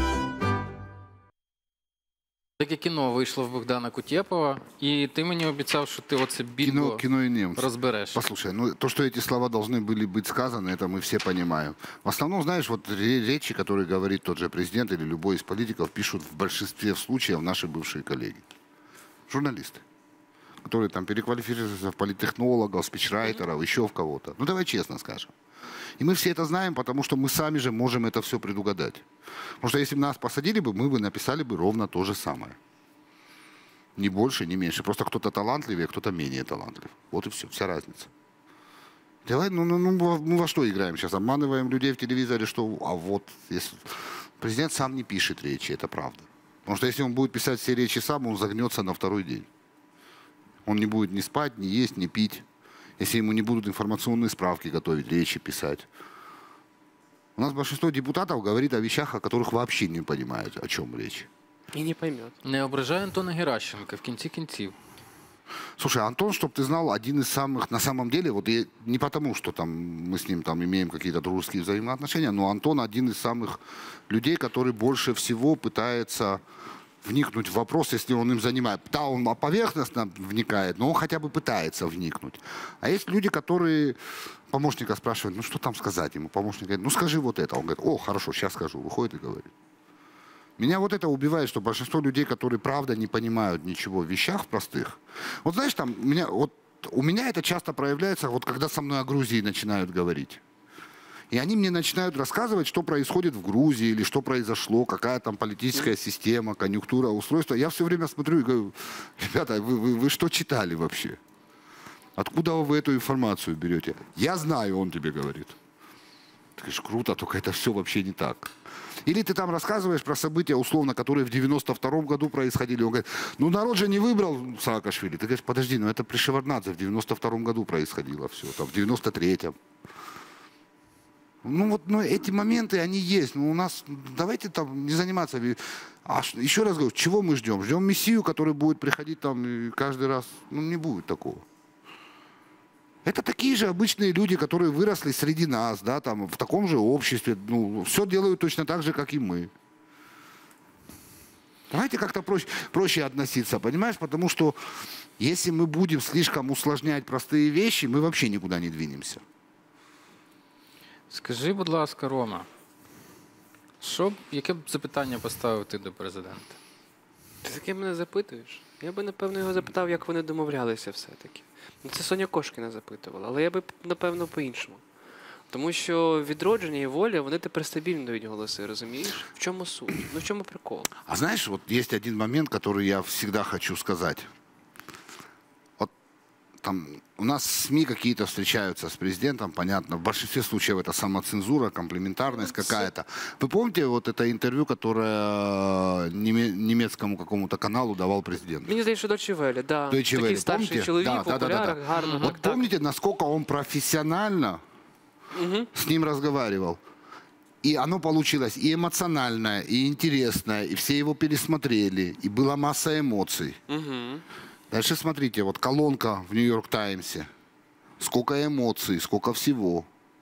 Таке кіно вийшло в Богдана Кутєпова, і ти мені обіцяв, що ти оце бінго кино и немцы. разберешь. Послушай, то, что эти слова должны были быть сказаны, это мы все понимаем. В основном, знаешь, вот речи, которые говорит тот же президент или любой из политиков, пишут в большинстве случаев наши бывшие коллеги. Журналисты, которые там переквалифицируются в политтехнологов, спичрайтеров, еще в кого-то. Ну, давай честно скажем. И мы все это знаем, потому что мы сами же можем это все предугадать. Потому что если бы нас посадили бы, мы бы написали бы ровно то же самое. Ни больше, ни меньше. Просто кто-то талантливее, кто-то менее талантлив. Вот и все, вся разница. Давай, мы во что играем сейчас? Обманываем людей в телевизоре, что... А вот, если... Президент сам не пишет речи, это правда. Потому что если он будет писать все речи сам, он загнется на второй день. Он не будет ни спать, ни есть, ни пить. Если ему не будут информационные справки готовить, речи писать. У нас большинство депутатов говорит о вещах, о которых вообще не понимают, о чем речь. И не поймет. Не ображай Антона Геращенка в кінці кінців. Слушай, Антон, чтобы ты знал, один из самых, на самом деле, вот я, не потому, что там мы с ним там имеем какие-то дружеские взаимоотношения, но Антон один из самых людей, который больше всего пытается вникнуть в вопрос, если он им занимает. Да, он поверхностно вникает, но он хотя бы пытается вникнуть. А есть люди, которые помощника спрашивают, ну что там сказать ему? Помощник говорит, ну скажи вот это. Он говорит, о, хорошо, сейчас скажу. Выходит и говорит. Меня вот это убивает, что большинство людей, которые правда не понимают ничего в вещах простых. Вот знаешь, там, у меня это часто проявляется, вот когда со мной о Грузии начинают говорить. И они мне начинают рассказывать, что происходит в Грузии, или что произошло, какая там политическая система, конъюнктура, устройство. Я все время смотрю и говорю, ребята, вы что читали вообще? Откуда вы эту информацию берете? Я знаю, он тебе говорит. Ты говоришь, круто, только это все вообще не так. Или ты там рассказываешь про события, условно, которые в 92-м году происходили. Он говорит, ну народ же не выбрал Саакашвили. Ты говоришь, подожди, ну это при Шеварднадзе в 92-м году происходило все, там, в 93-м. Ну вот, ну, эти моменты, они есть. Ну, у нас, давайте там не заниматься. Еще раз говорю, чего мы ждем? Ждем мессию, который будет приходить там и каждый раз. Ну, не будет такого. Это такие же обычные люди, которые выросли среди нас, да, там, в таком же обществе. Ну, все делают точно так же, как и мы. Давайте как-то проще относиться, понимаешь? Потому что если мы будем слишком усложнять простые вещи, мы вообще никуда не двинемся. Скажи, будь ласка, Рома, яке б запитання поставив ти до президента? Ти таке мене запитуєш? Я би, напевно, його запитав, як вони домовлялися все-таки. Ну, це Соня Кошкіна запитувала, але я би, напевно, по-іншому. Тому що Відродження і Воля, вони тепер стабільно дають голоси, розумієш? В чому суть? Ну, в чому прикол? А знаешь, вот есть один момент, который я всегда хочу сказать. Вот там у нас СМИ какие-то встречаются с президентом, понятно, в большинстве случаев это самоцензура, комплементарность какая-то. Вы помните вот это интервью, которое немецкому какому-то каналу давал президент? Мені здається, що Deutsche Welle, да. Deutsche Welle, Такий старший помните? чоловік, Да, в окулярах, гарно. Вот помните, насколько он профессионально с ним разговаривал? И оно получилось и эмоциональное, и интересное, и все его пересмотрели, и была масса эмоций. Дальше смотрите, вот колонка в Нью-Йорк Таймсе. Сколько эмоций, сколько всего.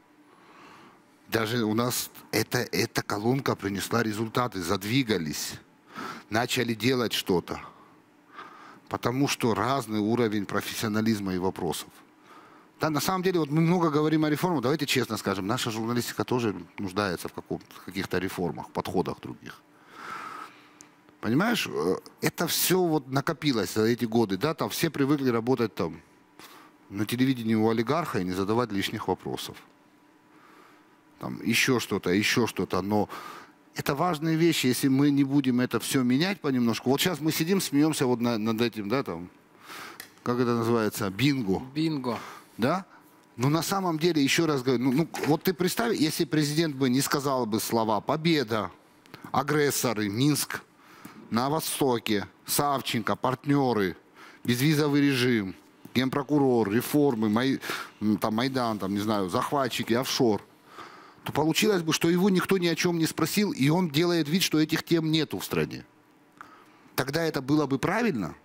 Даже у нас эта колонка принесла результаты, задвигались, начали делать что-то. Потому что разный уровень профессионализма и вопросов. Да, на самом деле, вот мы много говорим о реформах, давайте честно скажем, наша журналистика тоже нуждается в каких-то реформах, подходах других. Понимаешь, это все вот накопилось за эти годы, да, там все привыкли работать там на телевидении у олигарха и не задавать лишних вопросов. Там еще что-то, но это важные вещи, если мы не будем это все менять понемножку. Вот сейчас мы сидим, смеемся вот над этим, да, там, как это называется, бинго. Бинго. Да? Но на самом деле, еще раз говорю, ну вот ты представь, если президент бы не сказал бы слова «победа», «агрессоры», «Минск», «на Востоке», «Савченко», «партнеры», «безвизовый режим», «генпрокурор», «реформы», там, «Майдан», там, не знаю, «захватчики», «офшор», то получилось бы, что его никто ни о чем не спросил, и он делает вид, что этих тем нету в стране. Тогда это было бы правильно?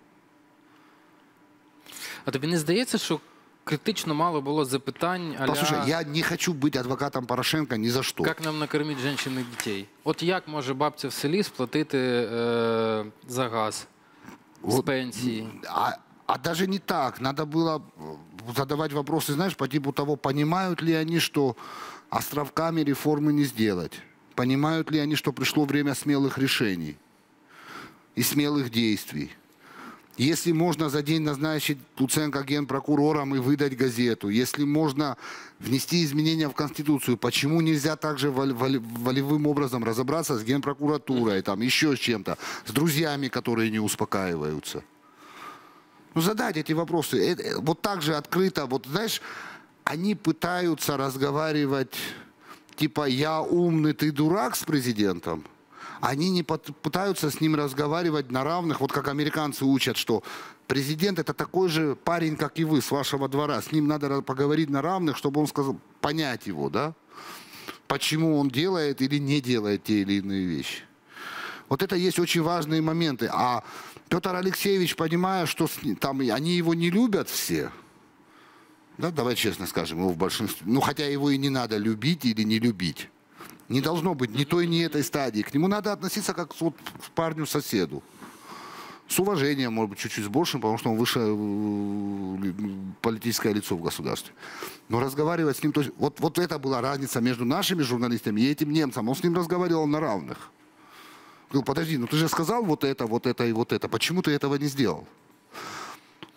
А тобі не здається, що критично мало було запитань а-ля... Послушай, я не хочу быть адвокатом Порошенко ни за что. Як нам накормити жінок і дітей? От як може бабця в селі сплатити за газ з пенсії? А даже не так. Надо было задавать вопросы, знаешь, по типу того, понимают ли они, что островками реформы не сделать? Понимают ли они, что пришло время смелых решений и смелых действий? Если можно за день назначить Луценко генпрокурором и выдать газету, если можно внести изменения в Конституцию, почему нельзя также волевым образом разобраться с генпрокуратурой, там, еще с чем-то, с друзьями, которые не успокаиваются? Ну, задать эти вопросы. Вот так же открыто, вот знаешь, они пытаются разговаривать, типа, я умный, ты дурак с президентом. Они не пытаются с ним разговаривать на равных, вот как американцы учат, что президент это такой же парень, как и вы, с вашего двора. С ним надо поговорить на равных, чтобы он сказал, понять его, да? Почему он делает или не делает те или иные вещи. Вот это есть очень важные моменты. А Петр Алексеевич, понимая, что там они его не любят все, да, давай честно скажем, его в большинстве, ну хотя его и не надо любить или не любить. Не должно быть ни той, ни этой стадии. К нему надо относиться как к парню-соседу. С уважением, может быть, чуть-чуть с большим, потому что он высшее политическое лицо в государстве. Но разговаривать с ним... То есть, вот это была разница между нашими журналистами и этим немцем. Он с ним разговаривал на равных. Говорил, подожди, ну ты же сказал вот это и вот это. Почему ты этого не сделал?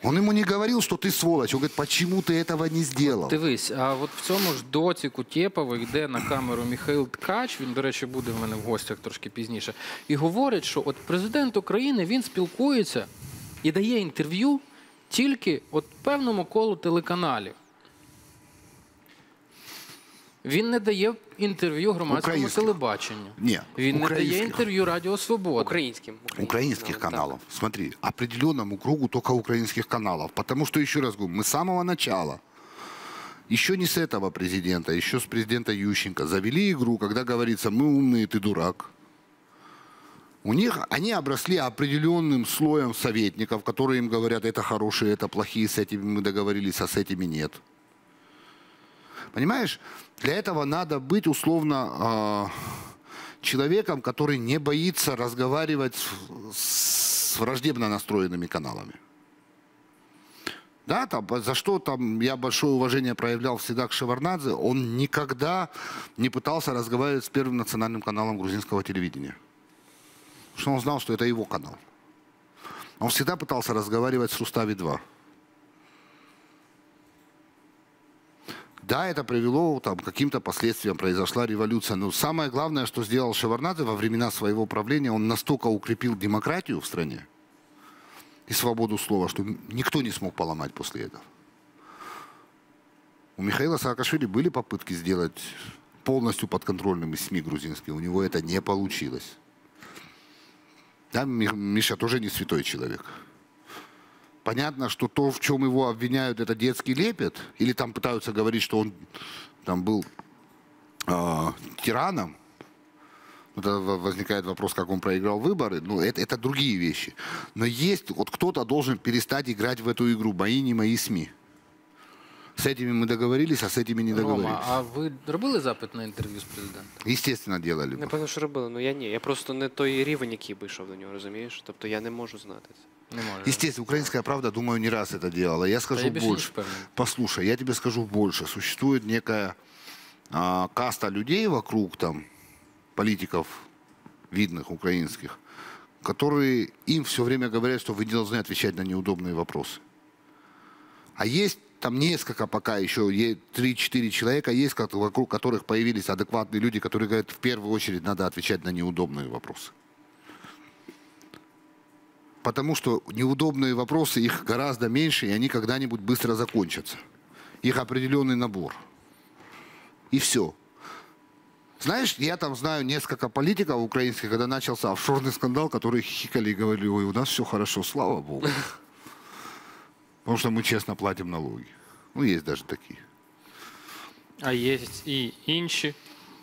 Он ему не говорил, что ты сволочь. Он говорит, почему ты этого не сделал? Дивись, а от в цьому ж доці Кутєпова йде на камеру Михайло Ткач, він, до речі, буде в мене в гостях трошки пізніше, і говорить, що от президент України, він спілкується і дає інтерв'ю тільки от певному колу телеканалів. Він не дає інтерв'ю громадському телебаченню. Нет, Він не дає інтерв'ю Радіо Свобода. Украинских каналов. Смотри, определенному кругу только украинских каналов. Потому что, еще раз говорю, мы с самого начала, еще не с этого президента, еще с президента Ющенко, завели игру, когда говорится, мы умные, ты дурак. У них, они обросли определенным слоем советников, которые им говорят, это хорошие, это плохие, с этими мы договорились, а с этими нет. Понимаешь, для этого надо быть условно человеком, который не боится разговаривать с враждебно настроенными каналами. Да, там, за что там я большое уважение проявлял всегда к Шеварднадзе, он никогда не пытался разговаривать с Первым национальным каналом грузинского телевидения. Потому что он знал, что это его канал. Он всегда пытался разговаривать с Рустави-2. Да, это привело там, к каким-то последствиям, произошла революция. Но самое главное, что сделал Шеварднадзе во времена своего правления, он настолько укрепил демократию в стране и свободу слова, что никто не смог поломать после этого. У Михаила Саакашвили были попытки сделать полностью подконтрольными СМИ грузинские. У него это не получилось. Да, Миша тоже не святой человек. Понятно, что то, в чем его обвиняют, это детский лепет, или там пытаются говорить, что он там был тираном. Тогда возникает вопрос, как он проиграл выборы. Ну, это другие вещи. Но есть, вот кто-то должен перестать играть в эту игру. Мои, не мои СМИ. С этими мы договорились, а с этими не договорились. Рома, а ви робили запит на інтерв'ю з президентом? Естественно, делали. Напевно, що робили, але я ні. Я просто не той рівень, який би йшов до нього, розумієш? Тобто я не можу знати це. Не можу. Естественно, «Украинская правда», думаю, не раз это делала. Я скажу больше. Послушай, я тебе скажу больше. Существует некая каста людей вокруг там, политиков видных украинских, которые им все время говорят, что вы не должны отвечать на неудобные вопросы. А есть там несколько пока еще, 3-4 человека есть, вокруг которых появились адекватные люди, которые говорят, в первую очередь надо отвечать на неудобные вопросы. Потому что неудобные вопросы, их гораздо меньше, и они когда-нибудь быстро закончатся. Их определенный набор. И все. Знаешь, я там знаю несколько политиков украинских, когда начался офшорный скандал, которые хихикали и говорили, ой, у нас все хорошо, слава Богу. Потому что мы честно платим налоги. Ну, есть даже такие. А є і інші.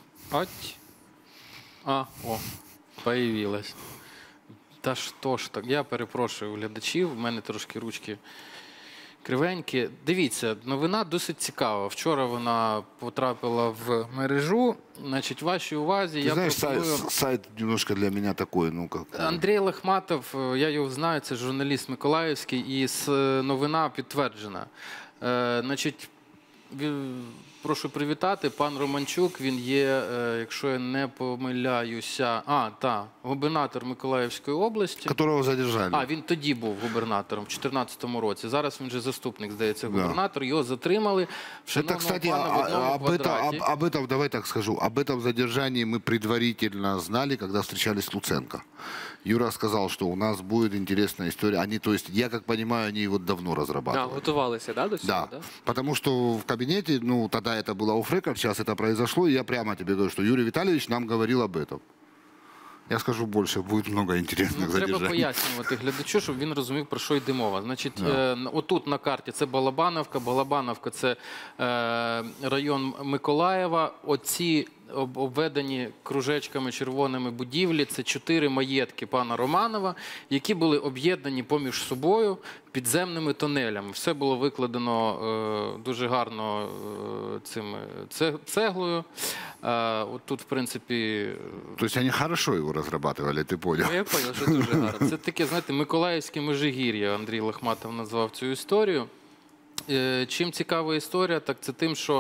Появилась. Та що ж так? Я перепрошую глядачів, в мене трошки ручки кривенькі. Дивіться, новина досить цікава. Вчора вона потрапила в мережу. Значить, вашій увазі я пропоную... сайт немножко для меня такой, ну как... Андрій Лахматов, я його знаю, це журналіст миколаївський, і новина підтверджена. Значить, прошу привітати, пан Романчук, він є, якщо я не помиляюся, губернатор Миколаївської області. Которого задержали. Він тоді був губернатором в 2014 році. Зараз він вже заступник, здається, губернатор. Його затримали. Это, кстати, об этом, давай так скажу, об этом задержании мы предварительно знали, когда встречались с Луценко. Юра сказал, что у нас будет интересная история. Они, то есть, я как понимаю, они его давно разрабатывали. Готовились, да, до цього? Да, потому что в кабинете, ну, тогда это было офф-рекорд, сейчас это произошло, и я прямо тебе говорю, что Юрий Витальевич нам говорил об этом. Я скажу больше, будет много интересних задержань. Треба пояснювати глядачу, щоб він розумів, про що йде мова. Значить, отут на карті це Балабановка. Балабановка – це район Миколаєва. Оці обведені кружечками червоними будівлі – це 4 маєтки пана Романова, які були об'єднані поміж собою підземними тунелями. Все було викладено дуже гарно цеглою. От тут, в принципі... Тобто вони хорошо його розробляли, ти поняв? Ну, я поняв, що дуже гарно. Це таке, знаєте, Миколаївське Межигір'я, Андрій Лахматов назвав цю історію. Чим цікава історія, так це тим, що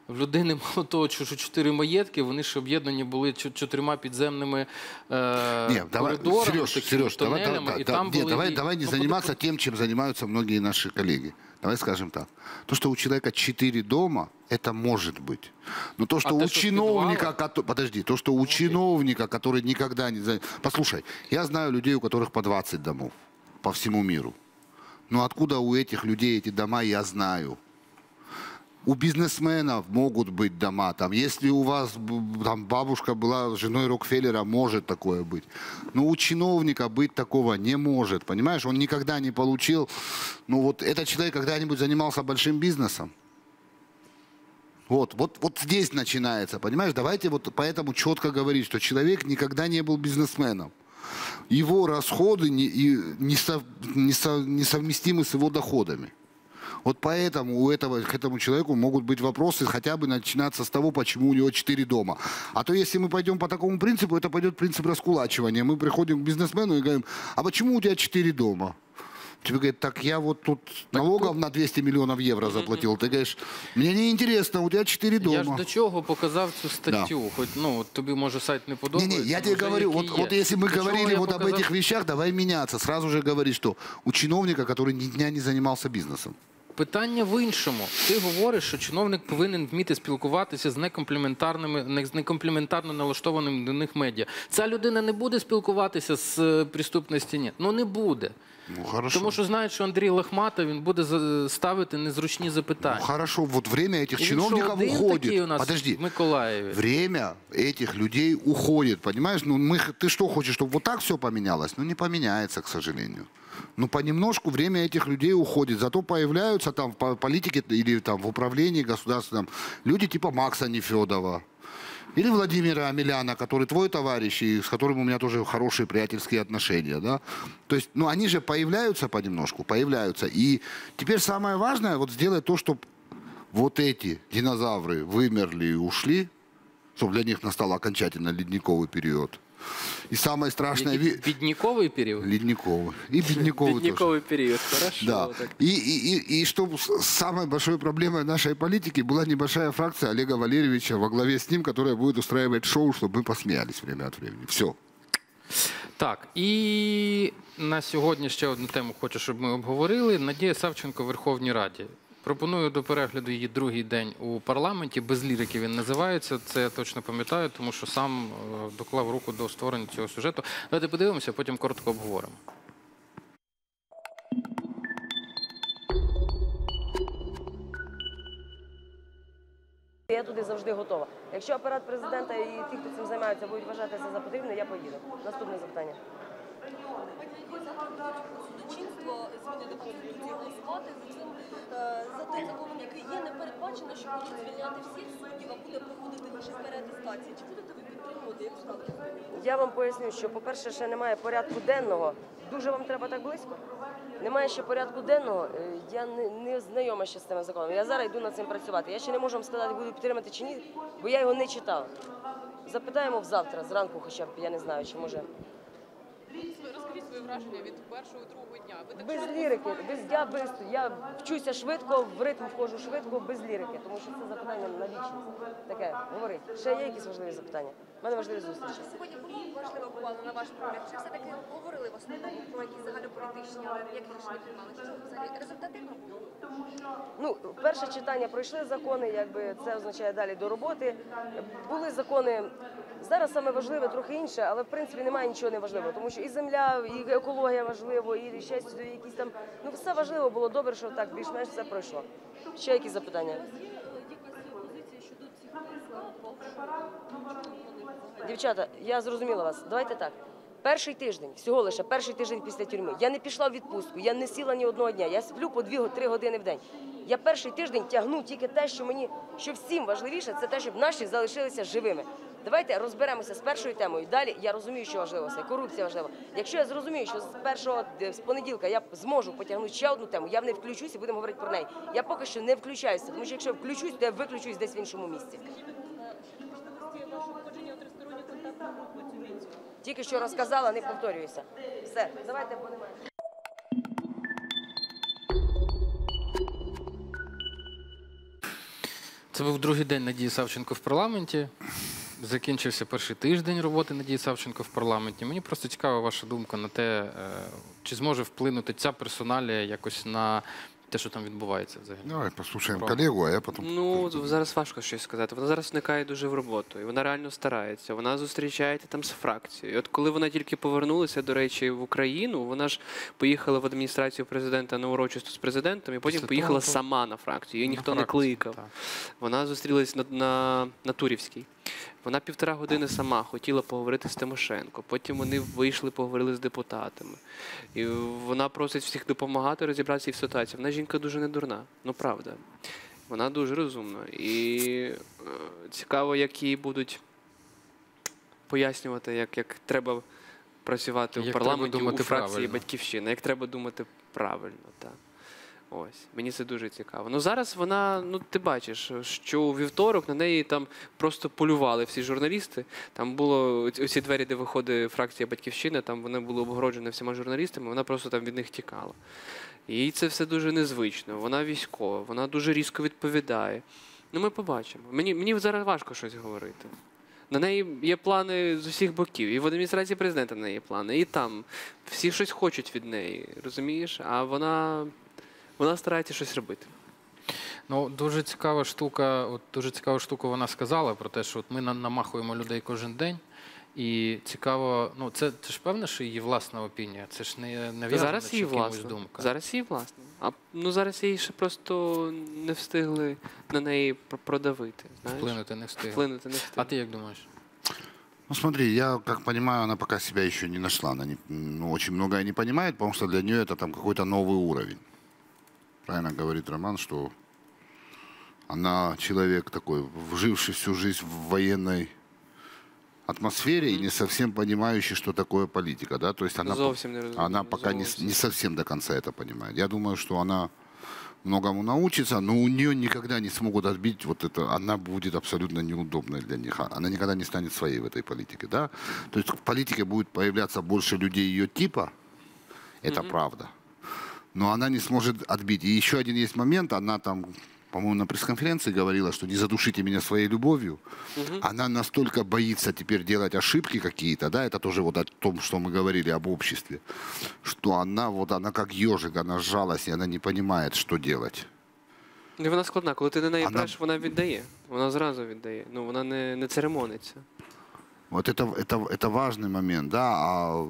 В людини мало того, що 4 маєтки, вони ж об'єднані були 4 підземними коридорами, Сереж, тунелями, і там були... давай не заниматься тем, чем занимаются многие наши коллеги. Давай скажем так. То, что у человека 4 дома, это может быть. Но то, что у чиновника... Подожди, то, что у чиновника, который никогда не... Послушай, я знаю людей, у которых по 20 домов по всему миру. Но откуда у этих людей эти дома, я знаю. У бизнесменов могут быть дома. Там, если у вас там, бабушка была женой Рокфеллера, может такое быть. Но у чиновника быть такого не может. Понимаешь, он никогда не получил... Ну вот этот человек когда-нибудь занимался большим бизнесом? Вот здесь начинается, понимаешь? Давайте вот поэтому четко говорить, что человек никогда не был бизнесменом. Его расходы несовместимы с его доходами. Вот поэтому к этому человеку могут быть вопросы, хотя бы начинаться с того, почему у него 4 дома. А то если мы пойдем по такому принципу, это пойдет принцип раскулачивания. Мы приходим к бизнесмену и говорим, а почему у тебя 4 дома? Тебе говорят, так я вот тут налогов на 200 миллионов евро заплатил. Ты говоришь, мне не интересно, у тебя 4 дома. Я ж до чого показав цю статтю. Да. Хоч, ну, тобі, може, сайт не подобається. Не, я тебе говорю, вот если мы говорили вот об этих вещах, давай меняться. Сразу же говорить, что у чиновника, который ни дня не занимался бизнесом. Питання в іншому. Ти говориш, що чиновник повинен вміти спілкуватися з некомпліментарно налаштованим до них медіа. Ця людина не буде спілкуватися з преступності? Ні. Ну не буде. Ну, хорошо. Тому що знають, що Андрій Лохматов, він буде ставити незручні запитання. Ну, хорошо, вот время этих чиновников уходит. У нас Подожди, в Миколаеве. Время этих людей уходит, понимаешь? Ну, ты что хочешь, чтобы вот так все поменялось? Ну, не поменяется, к сожалению. Ну, понемножку время этих людей уходит. Зато появляются там в политике или там в управлении государственном люди типа Макса Нефедова. Или Владимира Амеляна, который твой товарищ, и с которым у меня тоже хорошие приятельские отношения. Да? То есть, ну, они же появляются понемножку, появляются. И теперь самое важное, вот сделать то, чтобы вот эти динозавры вымерли и ушли, чтобы для них настал окончательно ледниковый период. И самое страшное... Ледниковый период? Ледниковый. И бедняковый тоже. Ледниковый период, хорошо. Да. И чтобы самой большой проблемой нашей политики была небольшая фракция Олега Валерьевича во главе с ним, которая будет устраивать шоу, чтобы мы посмеялись время от времени. Все. Так, і на сьогодні ще одну тему хочу, щоб ми обговорили. Надія Савченко в Верховній Раді. Пропоную до перегляду її другий день у парламенті. Без лірики він називається. Це я точно пам'ятаю, тому що сам доклав руку до створення цього сюжету. Давайте подивимося, а потім коротко обговоримо. Я туди завжди готова. Якщо апарат президента і ті, хто цим займаються, будуть вважати це за потрібне, я поїду. Наступне запитання. Судочинство, зміни до Конституції, голосувати за той закон, який є, не передбачено, що хочуть звільняти всіх суддів, а буде проходити лише переатестація. Чи будете ви підтримувати, як ставитися? Я вам поясню, що, по-перше, ще немає порядку денного. Дуже вам треба так близько? Немає ще порядку денного, я не знайома ще з цим законом. Я зараз йду над цим працювати. Я ще не можу вам сказати, буду підтримати чи ні, бо я його не читала. Запитаємо завтра, зранку хоча б, я не знаю, чи може. Розкажіть свої враження від першого і другого дня. Без лірики, я вчуся швидко, в ритм входжу швидко, без лірики, тому що це запитання на вічність. Таке, говорить. Ще є якісь важливі запитання? У мене важливі зустрічі. Сьогодні важливо бувало, на ваш погляд. Чи все-таки говорили в основному про якісь загальнополітичні, як рішення приймали? Що взагалі результативно було? Ну, перше читання пройшли закони, якби це означає далі до роботи. Були закони. Зараз саме важливе трохи інше, але в принципі немає нічого неважливого, тому що і земля, і екологія важливо, і ще якісь там, ну все важливо, було добре, що так більш-менш все пройшло. Ще якісь запитання? Дівчата, я зрозуміла вас. Давайте так. Перший тиждень, всього лише перший тиждень після тюрми. Я не пішла в відпустку, я не сіла ні одного дня. Я сплю по 2-3 години в день. Я перший тиждень тягну тільки те, що всім важливіше, це те, щоб наші залишилися живими. Давайте розберемося з першою темою. Далі я розумію, що важливо все. Корупція важлива. Якщо я зрозумію, що з понеділка я зможу потягнути ще одну тему, я в не включусь і будемо говорити про неї. Я поки що не включаюся, тому що якщо включусь, то я виключусь десь в іншому місці. Тільки що розказала, не повторююся. Все, давайте будемо. Це був другий день Надії Савченко в парламенті. Закінчився перший тиждень роботи Надії Савченко в парламенті. Мені просто цікава ваша думка на те, чи зможе вплинути ця персоналія якось на те, що там відбувається взагалі. Давай послухаємо колегу, а я потім... Ну, зараз важко щось сказати. Вона зараз вникає дуже в роботу, і вона реально старається. Вона зустрічається там з фракцією. І от коли вона тільки повернулася, до речі, в Україну, вона ж поїхала в адміністрацію президента на урочисту з президентом, і потім поїхала сама на фракцію. Її ніхто не кликав. Вона зустрілась на Турівській. Вона 1,5 години сама хотіла поговорити з Тимошенко. Потім вони вийшли, поговорили з депутатами. І вона просить всіх допомагати розібратися в ситуації. Вона жінка дуже недурна, ну правда. Вона дуже розумна. І цікаво, як їй будуть пояснювати, як треба працювати в парламенті, у фракції «Батьківщина», як треба думати правильно. Так. Ось, мені це дуже цікаво. Ну зараз вона, ну ти бачиш, що у вівторок на неї там просто полювали всі журналісти. Там було оці двері, де виходить фракція «Батьківщина», там вони були обгороджені всіма журналістами, вона просто там від них тікала. Їй це все дуже незвично. Вона військова, вона дуже різко відповідає. Ну ми побачимо. Мені зараз важко щось говорити. На неї є плани з усіх боків. І в адміністрації президента на неї є плани, і там. Всі щось хочуть від неї, розумієш? А вона старається щось робити. Ну, дуже цікава штука вона сказала про те, що от ми намахуємо людей кожен день. І цікаво, ну це ж певно, що її власна опінія, це ж не нав'язана чимось думка. Зараз її власна. Зараз її ще просто не встигли на неї продавити. Знаєш? Вплинути не встигли. А ти як думаєш? Ну смотри, я как понимаю, она пока себя еще не нашла. Она очень многое не понимает, потому что для нее это там какой-то новый уровень. Правильно говорит Роман, что она человек такой, вживший всю жизнь в военной атмосфере и не совсем понимающий, что такое политика. Да? То есть она пока не совсем до конца это понимает. Я думаю, что она многому научится, но у нее никогда не смогут отбить вот это. Она будет абсолютно неудобной для них. Она никогда не станет своей в этой политике. Да? То есть в политике будет появляться больше людей ее типа. Это правда. Но она не сможет отбить. И еще один есть момент, она там, по-моему, на пресс-конференции говорила, что не задушите меня своей любовью. Она настолько боится теперь делать ошибки какие-то, да, это тоже вот о том, что мы говорили об обществе, что она как ежик, она сжалась, и она не понимает, что делать. І вона складна. Коли ти на неї преш, вона віддає. Вона зразу віддає. Ну, вона не церемониться. Вот это важный момент, да.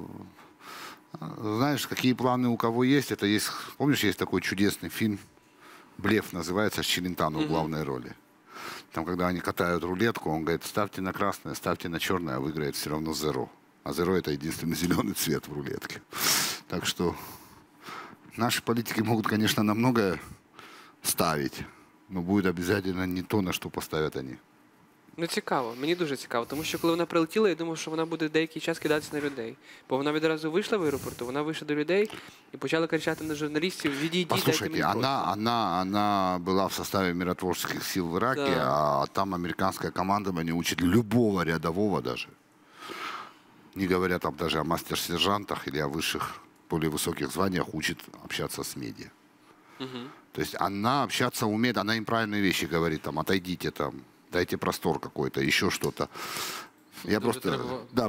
Знаешь, какие планы у кого есть, это есть, помнишь, есть такой чудесный фильм, «Блеф» называется, с Челентано в главной роли. Там, когда они катают рулетку, он говорит, ставьте на красное, ставьте на черное, а выиграет все равно зеро. А зеро — это единственный зеленый цвет в рулетке. Так что наши политики могут, конечно, на многое ставить, но будет обязательно не то, на что поставят они. Ну, цікаво, мені дуже цікаво, тому що коли вона прилетіла, я думав, що вона буде деякий час кидатися на людей. Бо вона відразу вийшла в аеропорту, вона вийшла до людей і почала кричати на журналістів, відійдіть, дайте мені просто. Она была в составе миротворческих сил в Ираке, а там американское командование учит любого рядового даже, не говоря там даже о мастер-сержантах или о высших, более высоких званиях, учит общаться с медиа. То есть она общаться умеет, она им правильные вещи говорит, там, отойдите там, дайте простор какой-то, еще что-то. Я просто... Да,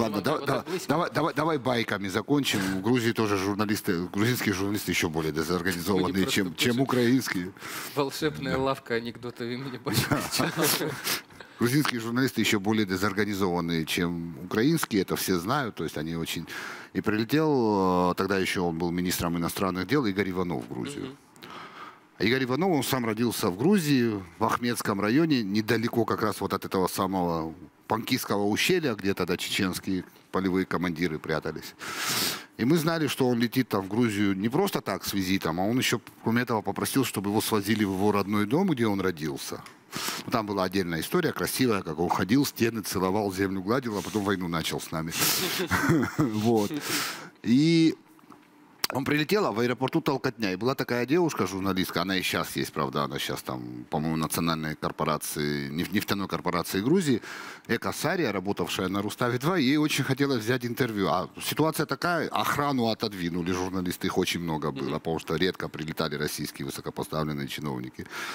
ладно, давай байками закончим. В Грузии тоже грузинские журналисты еще более дезорганизованные, чем украинские. Волшебная лавка анекдотов имени Бачевича. Грузинские журналисты еще более дезорганизованные, чем украинские, это все знают, то есть они очень... И прилетел, тогда еще он был министром иностранных дел, Игорь Иванов в Грузию. Игорь Иванов, он сам родился в Грузии, в Ахмедском районе, недалеко как раз вот от этого самого Панкисского ущелья, где тогда чеченские полевые командиры прятались. И мы знали, что он летит там в Грузию не просто так с визитом, а он еще, кроме этого, попросил, чтобы его свозили в его родной дом, где он родился. Там была отдельная история, красивая, как он ходил, стены целовал, землю гладил, а потом войну начал с нами. Вот. И он прилетел, а в аэропорту толкотня. И была такая девушка, журналистка, она и сейчас есть, правда, она сейчас там, по-моему, национальной корпорации, нефтяной корпорации Грузии, Эко Сария, работавшая на Руставе-2, ей очень хотелось взять интервью. А ситуация такая, охрану отодвинули журналисты, их очень много было, потому что редко прилетали российские высокопоставленные чиновники.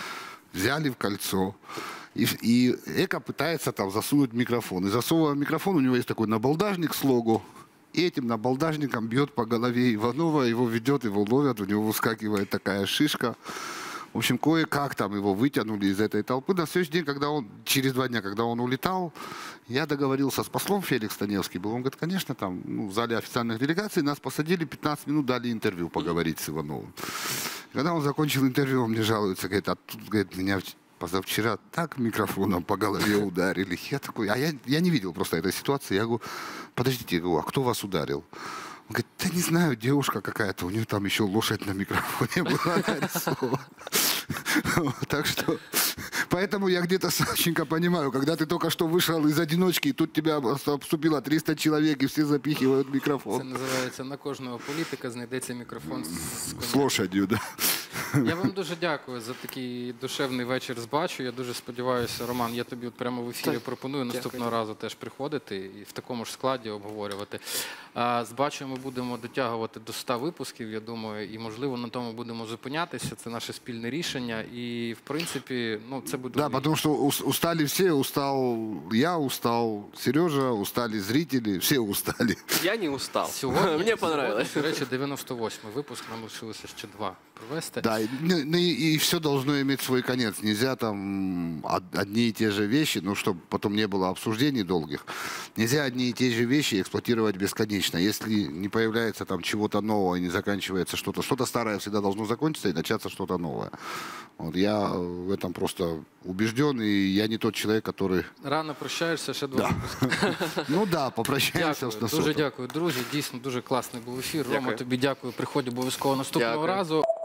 взяли в кольцо. И Эко пытается там засунуть микрофон. И засовывая микрофон, у него есть такой набалдажник с лого. И этим набалдажником бьет по голове Иванова, его ведет, его ловят, у него выскакивает такая шишка. В общем, кое-как там его вытянули из этой толпы. На следующий день, через 2 дня, когда он улетал, я договорился с послом Феликс Станевский. Он говорит, конечно, там в зале официальных делегаций нас посадили, 15 минут дали интервью поговорить с Ивановым. Когда он закончил интервью, он мне жалуется, говорит, а тут, говорит, меня позавчера так микрофоном по голове ударили. Я такой, я не видел просто этой ситуации. Я говорю, подождите, я говорю, а кто вас ударил? Он говорит, да не знаю, девушка какая-то, у нее там еще лошадь на микрофоне была нарисована. Так что, поэтому я где-то, Сашенька, понимаю, когда ты только что вышел из одиночки, и тут тебя обступило 300 человек, и все запихивают микрофон. Це називається «На кожного політика знайдеться мікрофон з лошадью, да. Я вам дуже дякую за такий душевний вечір з Бачу. Я дуже сподіваюся, Роман, я тобі прямо в ефірі пропоную наступного разу теж приходити і в такому ж складі обговорювати. З Бачу ми будемо дотягувати до 100 випусків, я думаю, і, можливо, на тому будемо зупинятися. Це наше спільне рішення. І, в принципі, це буде... Да, потому что устали все, устал я, устал Сережа, устали зрители, все устали. Я не устал. Мені понравилось. До речі, 98-й випуск, нам лишилося ще 2 провести. Да, и все должно иметь свой конец. Нельзя там одни и те же вещи, чтобы потом не было обсуждений долгих. Нельзя одни и те же вещи эксплуатировать бесконечно. Если не появляется там чего-то нового и не заканчивается что-то, что-то старое всегда должно закончиться и начаться что-то новое. Вот я в этом просто убежден, и я не тот человек, который... Рано прощаєшся, ще 2 випуски. Ну да, попрощаємося. Дуже дякую, друзі. Дійсно, дуже класний був ефір. Рома, тобі дякую. Приходь обов'язково наступного разу.